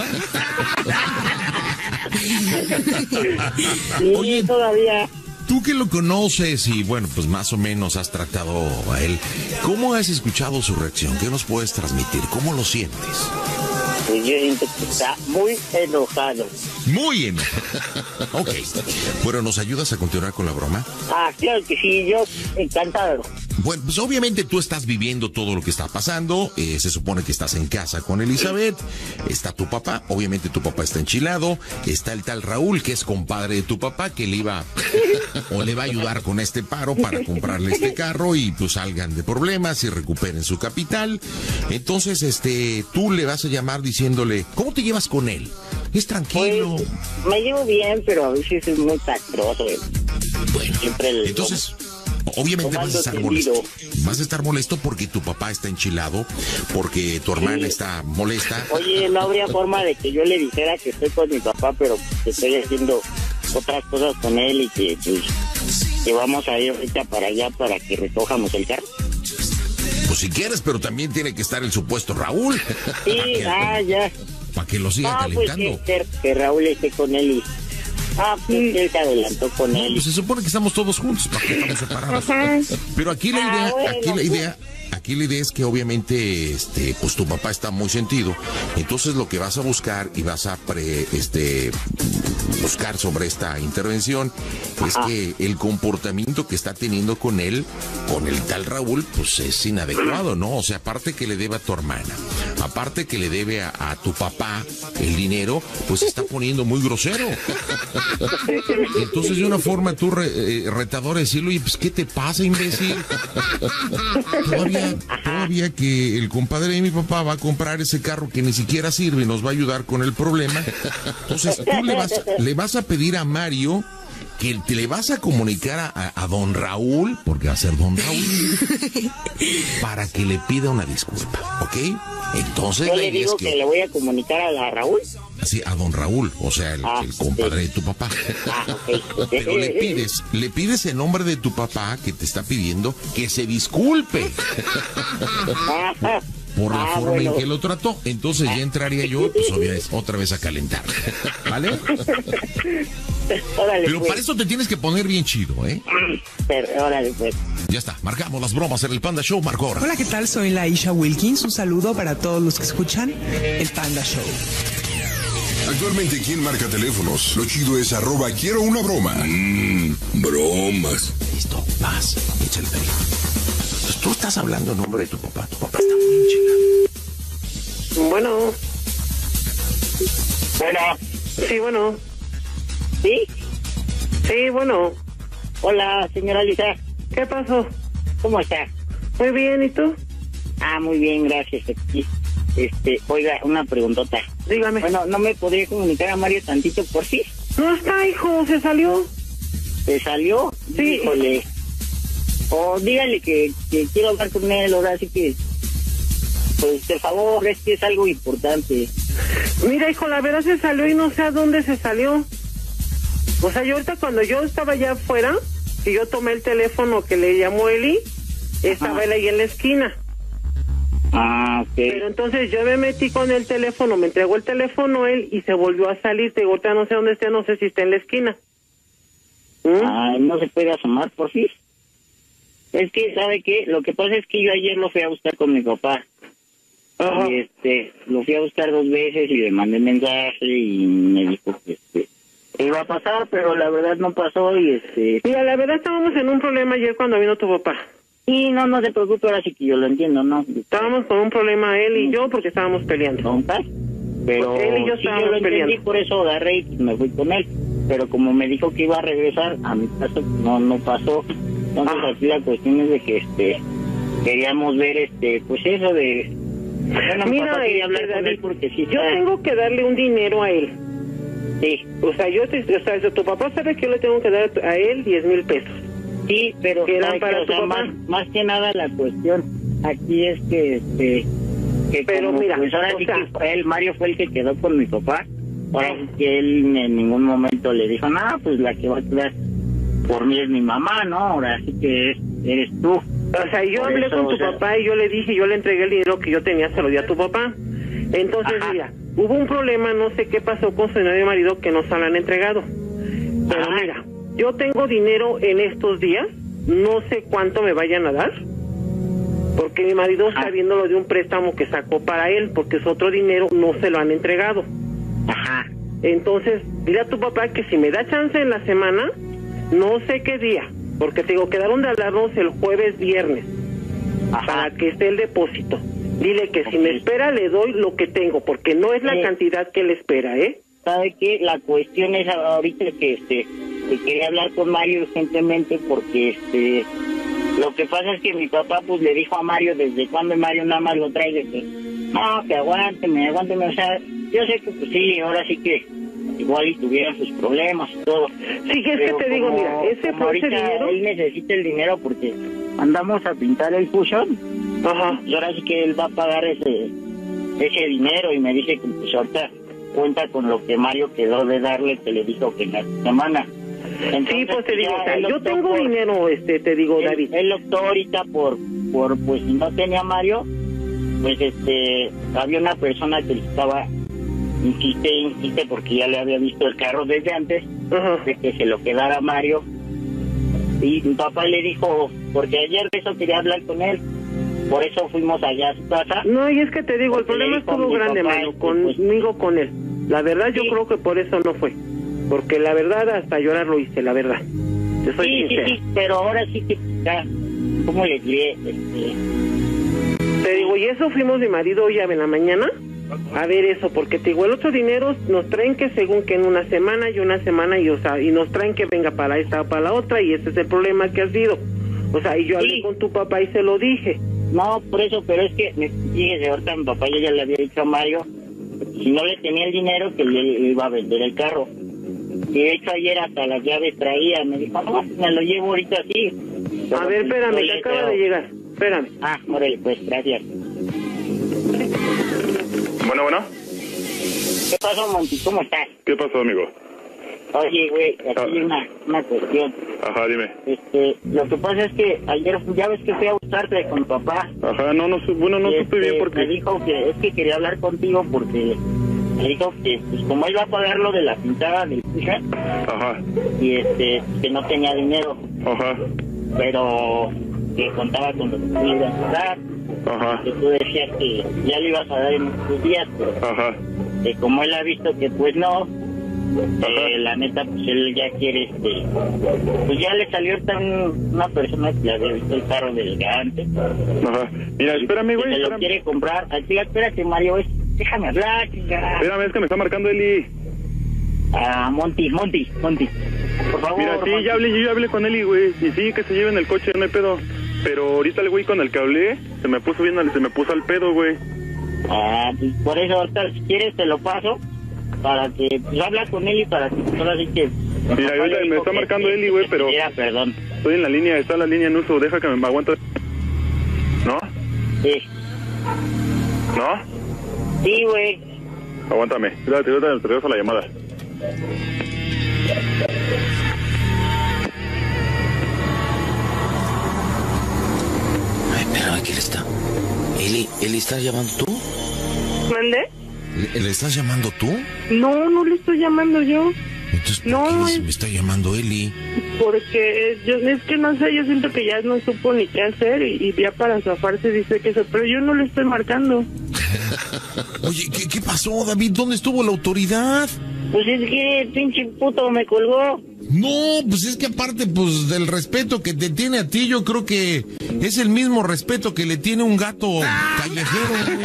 Sí, oye, todavía. Tú que lo conoces y, bueno, pues más o menos has tratado a él, ¿cómo has escuchado su reacción? ¿Qué nos puedes transmitir? ¿Cómo lo sientes? Pues yo siento que está muy enojado. Muy enojado. Ok. Bueno, ¿nos ayudas a continuar con la broma? Claro que sí, yo encantado. Bueno, pues obviamente tú estás viviendo todo lo que está pasando. Se supone que estás en casa con Elizabeth. Está tu papá. Obviamente tu papá está enchilado. Está el tal Raúl, que es compadre de tu papá, que le iba o le va a ayudar con este paro para comprarle este carro y pues salgan de problemas y recuperen su capital. Entonces, tú le vas a llamar diciéndole, ¿cómo te llevas con él? ¿Es tranquilo? Pues, me llevo bien, pero a veces es muy castroso. Bueno, entonces, obviamente vas a estar molesto. Vas a estar molesto porque tu papá está enchilado, porque tu hermana está molesta. Oye, no habría forma de que yo le dijera que estoy con mi papá, pero que estoy haciendo otras cosas con él y que pues que vamos a ir ahorita para allá para que recojamos el carro. Pues si quieres, pero también tiene que estar el supuesto Raúl. Sí, ya. Para que lo siga calentando. Pues que Raúl esté con él y... pues él se adelantó con él. Pues se supone que estamos todos juntos, ¿para qué estamos separados? Pero aquí la idea, aquí la idea es que obviamente, pues tu papá está muy sentido. Entonces lo que vas a buscar y vas a buscar sobre esta intervención es que el comportamiento que está teniendo con él, con el tal Raúl, pues es inadecuado, ¿no? O sea, aparte que le debe a tu hermana, aparte que le debe a tu papá el dinero, pues se está poniendo muy grosero. Entonces de una forma tú retadora decirlo, oye, pues ¿qué te pasa, imbécil? Todavía que el compadre de mi papá va a comprar ese carro que ni siquiera sirve y nos va a ayudar con el problema. Entonces tú le vas a pedir a Mario que te le vas a comunicar a don Raúl, porque va a ser don Raúl, para que le pida una disculpa, ¿ok? Entonces yo le digo que le voy a comunicar a la Raúl. Sí, a don Raúl, o sea, el compadre de tu papá. Pero le pides en nombre de tu papá, que te está pidiendo que se disculpe por la forma en que lo trató. Entonces ya entraría yo, pues obviamente, otra vez a calentar, ¿vale? Órale, pero pues. para eso te tienes que poner bien chido, ¿eh? Pero, órale, pues. Ya está, marcamos las bromas en el Panda Show, marcó ahora. Hola, ¿qué tal? Soy la Isha Wilkins. Un saludo para todos los que escuchan el Panda Show. Actualmente, ¿quién marca teléfonos? Lo chido es @quiero una broma. Bromas. Listo, vas, echa el teléfono. Pues tú estás hablando en nombre de tu papá. Tu papá está muy enchilado. Bueno. Bueno. Sí, bueno. ¿Sí? Sí, bueno. Hola, señora Lisa. ¿Qué pasó? ¿Cómo está? Muy bien, ¿y tú? Ah, muy bien, gracias. Aquí. Oiga, una preguntota. Dígame. Bueno, ¿no me podría comunicar a Mario tantito por sí? No está, hijo, se salió. ¿Se salió? Sí. Híjole. O dígale que quiero hablar con él, ahora sí que... Pues, por favor, es que es algo importante. Mira, hijo, la verdad se salió y no sé a dónde se salió. O sea, yo ahorita cuando yo estaba allá afuera, y yo tomé el teléfono que le llamó Eli, estaba él ahí en la esquina. Ah, ok. Pero entonces yo me metí con el teléfono, me entregó el teléfono él y se volvió a salir. Te digo, ahorita no sé dónde esté, no sé si está en la esquina. No se puede asomar por sí. Es que, ¿sabe qué? Lo que pasa es que yo ayer lo fui a buscar con mi papá. Ajá. Y lo fui a buscar 2 veces y le mandé mensaje y me dijo que iba a pasar, pero la verdad no pasó y Mira, la verdad estábamos en un problema ayer cuando vino tu papá. Y no se preocupe, ahora sí que yo lo entiendo, ¿no? Estábamos con un problema él y yo porque estábamos peleando. Pero él y yo sí, estábamos yo lo entendí, peleando. por eso agarré y me fui con él. Pero como me dijo que iba a regresar, a mi caso no pasó. Entonces aquí la cuestión es de que queríamos ver pues eso de... Bueno, mira, papá quería hablar con él porque sí yo tengo que darle un dinero a él. Sí. O sea, tu papá sabe que yo le tengo que dar a él 10,000 pesos. Sí, pero que eran para tu papá. Más que nada la cuestión aquí es que pero como, mira, pues ahora sí que Mario fue el que quedó con mi papá. Ahora sí que él en ningún momento le dijo, no, pues la que va a quedar por mí es mi mamá, ¿no? Ahora sí que eres tú. O sea, yo hablé con tu papá y yo le dije, yo le entregué el dinero que yo tenía, se lo di a tu papá. Entonces, mira, hubo un problema, no sé qué pasó con su nuevo marido que no se lo han entregado. Pero mira, yo tengo dinero en estos días, no sé cuánto me vayan a dar, porque mi marido está viendo lo de un préstamo que sacó para él, porque su otro dinero no se lo han entregado. Ajá. Entonces, dile a tu papá que si me da chance en la semana, no sé qué día, porque te digo, quedaron de hablarnos el jueves, viernes, para que esté el depósito. Dile que si me espera le doy lo que tengo, porque no es la cantidad que él espera, ¿eh? ¿Sabe qué? La cuestión es ahorita que quería hablar con Mario urgentemente porque lo que pasa es que mi papá pues le dijo a Mario desde cuando Mario nada más lo trae de que no, que aguánteme, o sea, yo sé que pues sí, ahora sí que igual y tuvieran sus problemas y todo. Sí, es que te digo, mira, ese fue ese dinero. Él necesita el dinero porque andamos a pintar el fusión. Ajá. Y ahora sí que él va a pagar ese dinero y me dice que pues ahorita cuenta con lo que Mario quedó de darle, que le dijo que en la semana. Entonces, sí, pues te digo, o sea, yo tengo dinero, te digo, David. Él optó ahorita por pues si no tenía Mario, pues había una persona que estaba insiste porque ya le había visto el carro desde antes, de que se lo quedara Mario. Y mi papá le dijo, porque ayer de eso quería hablar con él, por eso fuimos allá a su casa. No, y es que te digo, el problema estuvo grande, mano, conmigo, con él. La verdad, yo creo que por eso no fue. Porque la verdad, hasta llorar lo hice, la verdad. Te soy sincera. Sí, pero ahora sí que ya, ¿cómo le diré? Te digo, y eso fuimos mi marido hoy en la mañana a ver eso, porque te digo, el otro dinero nos traen que según que en una semana y nos traen que venga para esta o para la otra, y ese es el problema que ha sido. O sea, y yo hablé con tu papá y se lo dije. No, por eso, pero es que, fíjese, ahorita mi papá ya le había dicho a Mario, si no le tenía el dinero, que le iba a vender el carro. Y de hecho ayer hasta las llaves traía, me dijo, no, me lo llevo ahorita así. A ver, espérame, que acaba de llegar. Espérame. Ah, órale, pues, gracias. Bueno. ¿Qué pasó, Monty? ¿Cómo estás? ¿Qué pasó, amigo? Oye, güey, aquí hay una cuestión. Ajá, dime. Lo que pasa es que ayer, ya ves que fui a buscarte con papá. Ajá, no supe bien por qué. Me dijo que es que quería hablar contigo porque me dijo que, pues, como él va a pagar lo de la pintada de hija, ajá, y que no tenía dinero. Ajá. Pero que contaba con lo que tú ibas a dar. Ajá. Que tú decías que ya le ibas a dar en estos días, pero ajá, que como él ha visto que pues no, la neta, pues él ya quiere, pues ya le salió una persona que le había visto el carro del gigante. Ajá. Mira, espérame, güey. Se lo quiere comprar. Así, espérate, Mario, déjame hablar, chingada. Espérame, es que me está marcando Eli. Ah, Monty. Por favor. Mira, sí, yo ya hablé con Eli, güey. Y sí, que se lleven el coche, no hay pedo. Pero ahorita el güey con el que hablé se me puso al pedo, güey. Ah, pues por eso, ahorita, si quieres, te lo paso. Para que, pues, habla con él y para que, pues, ahora sí que... Mira, ahorita me está marcando Eli, güey, pero... Perdón. Estoy en la línea, está la línea en uso, deja que me aguante. ¿No? Sí. ¿No? Sí, güey. Aguántame, te regreso la llamada. Ay, pero ¿quién está? Eli, ¿estás llamando tú? ¿Mande? ¿Le estás llamando tú? No le estoy llamando yo. Entonces, ¿por qué me está llamando Eli? Porque es que no sé, yo siento que ya no supo ni qué hacer y ya para zafarse dice que eso, pero yo no le estoy marcando. Oye, ¿qué pasó, David? ¿Dónde estuvo la autoridad? Pues es que pinche puto me colgó. No, pues es que aparte, pues, del respeto que te tiene a ti, yo creo que es el mismo respeto que le tiene un gato callejero.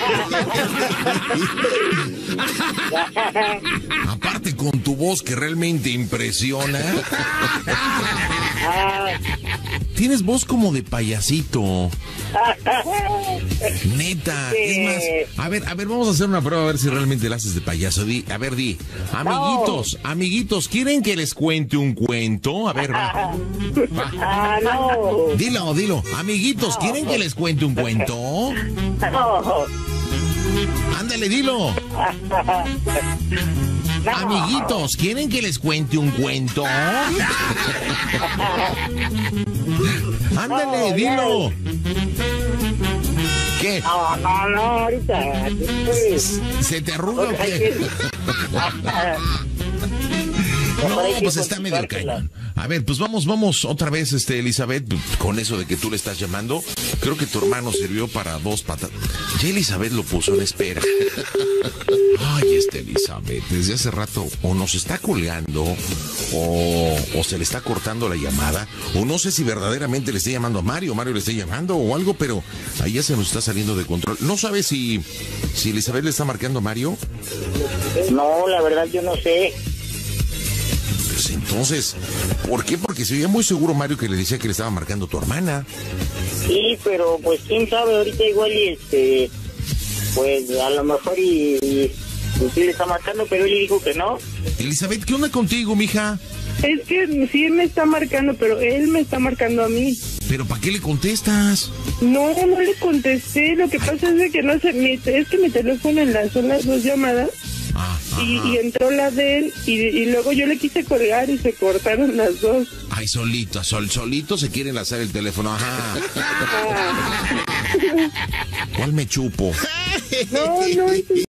Aparte con tu voz que realmente impresiona. Tienes voz como de payasito. Neta, es más, a ver, vamos a hacer una prueba a ver si realmente la haces de payaso. Di. Amiguitos, ¿quieren que les cuente un cuento? A ver, va. No. Dilo. Amiguitos, ¿quieren que les cuente un cuento? No. Ándale, dilo. No. Amiguitos, ¿quieren que les cuente un cuento? Ándale, dilo. ¿Qué? No, ahorita. ¿Se te arruga o qué? No, pues está medio cañón. A ver, pues vamos otra vez, Elizabeth, con eso de que tú le estás llamando. Creo que tu hermano sirvió para 2 patadas. Ya Elizabeth lo puso en espera. Ay, Elizabeth, desde hace rato o nos está colgando o se le está cortando la llamada, o no sé si verdaderamente le está llamando a Mario le está llamando o algo, pero ahí ya se nos está saliendo de control. ¿No sabes si Elizabeth le está marcando a Mario? No, la verdad yo no sé. Pues entonces, ¿por qué? Porque se veía muy seguro Mario que le decía que le estaba marcando tu hermana. Sí, pero pues quién sabe, ahorita igual pues a lo mejor y sí le está marcando, pero él dijo que no. Elizabeth, ¿qué onda contigo, mija? Es que sí me está marcando, pero él me está marcando a mí. ¿Pero para qué le contestas? No le contesté, lo que pasa es de que no sé, es que mi teléfono enlazó las 2 llamadas. Y entró la de él y luego yo le quise colgar y se cortaron las 2. Ay, solito se quiere enlazar el teléfono. Ajá. ¿Cuál me chupo? No.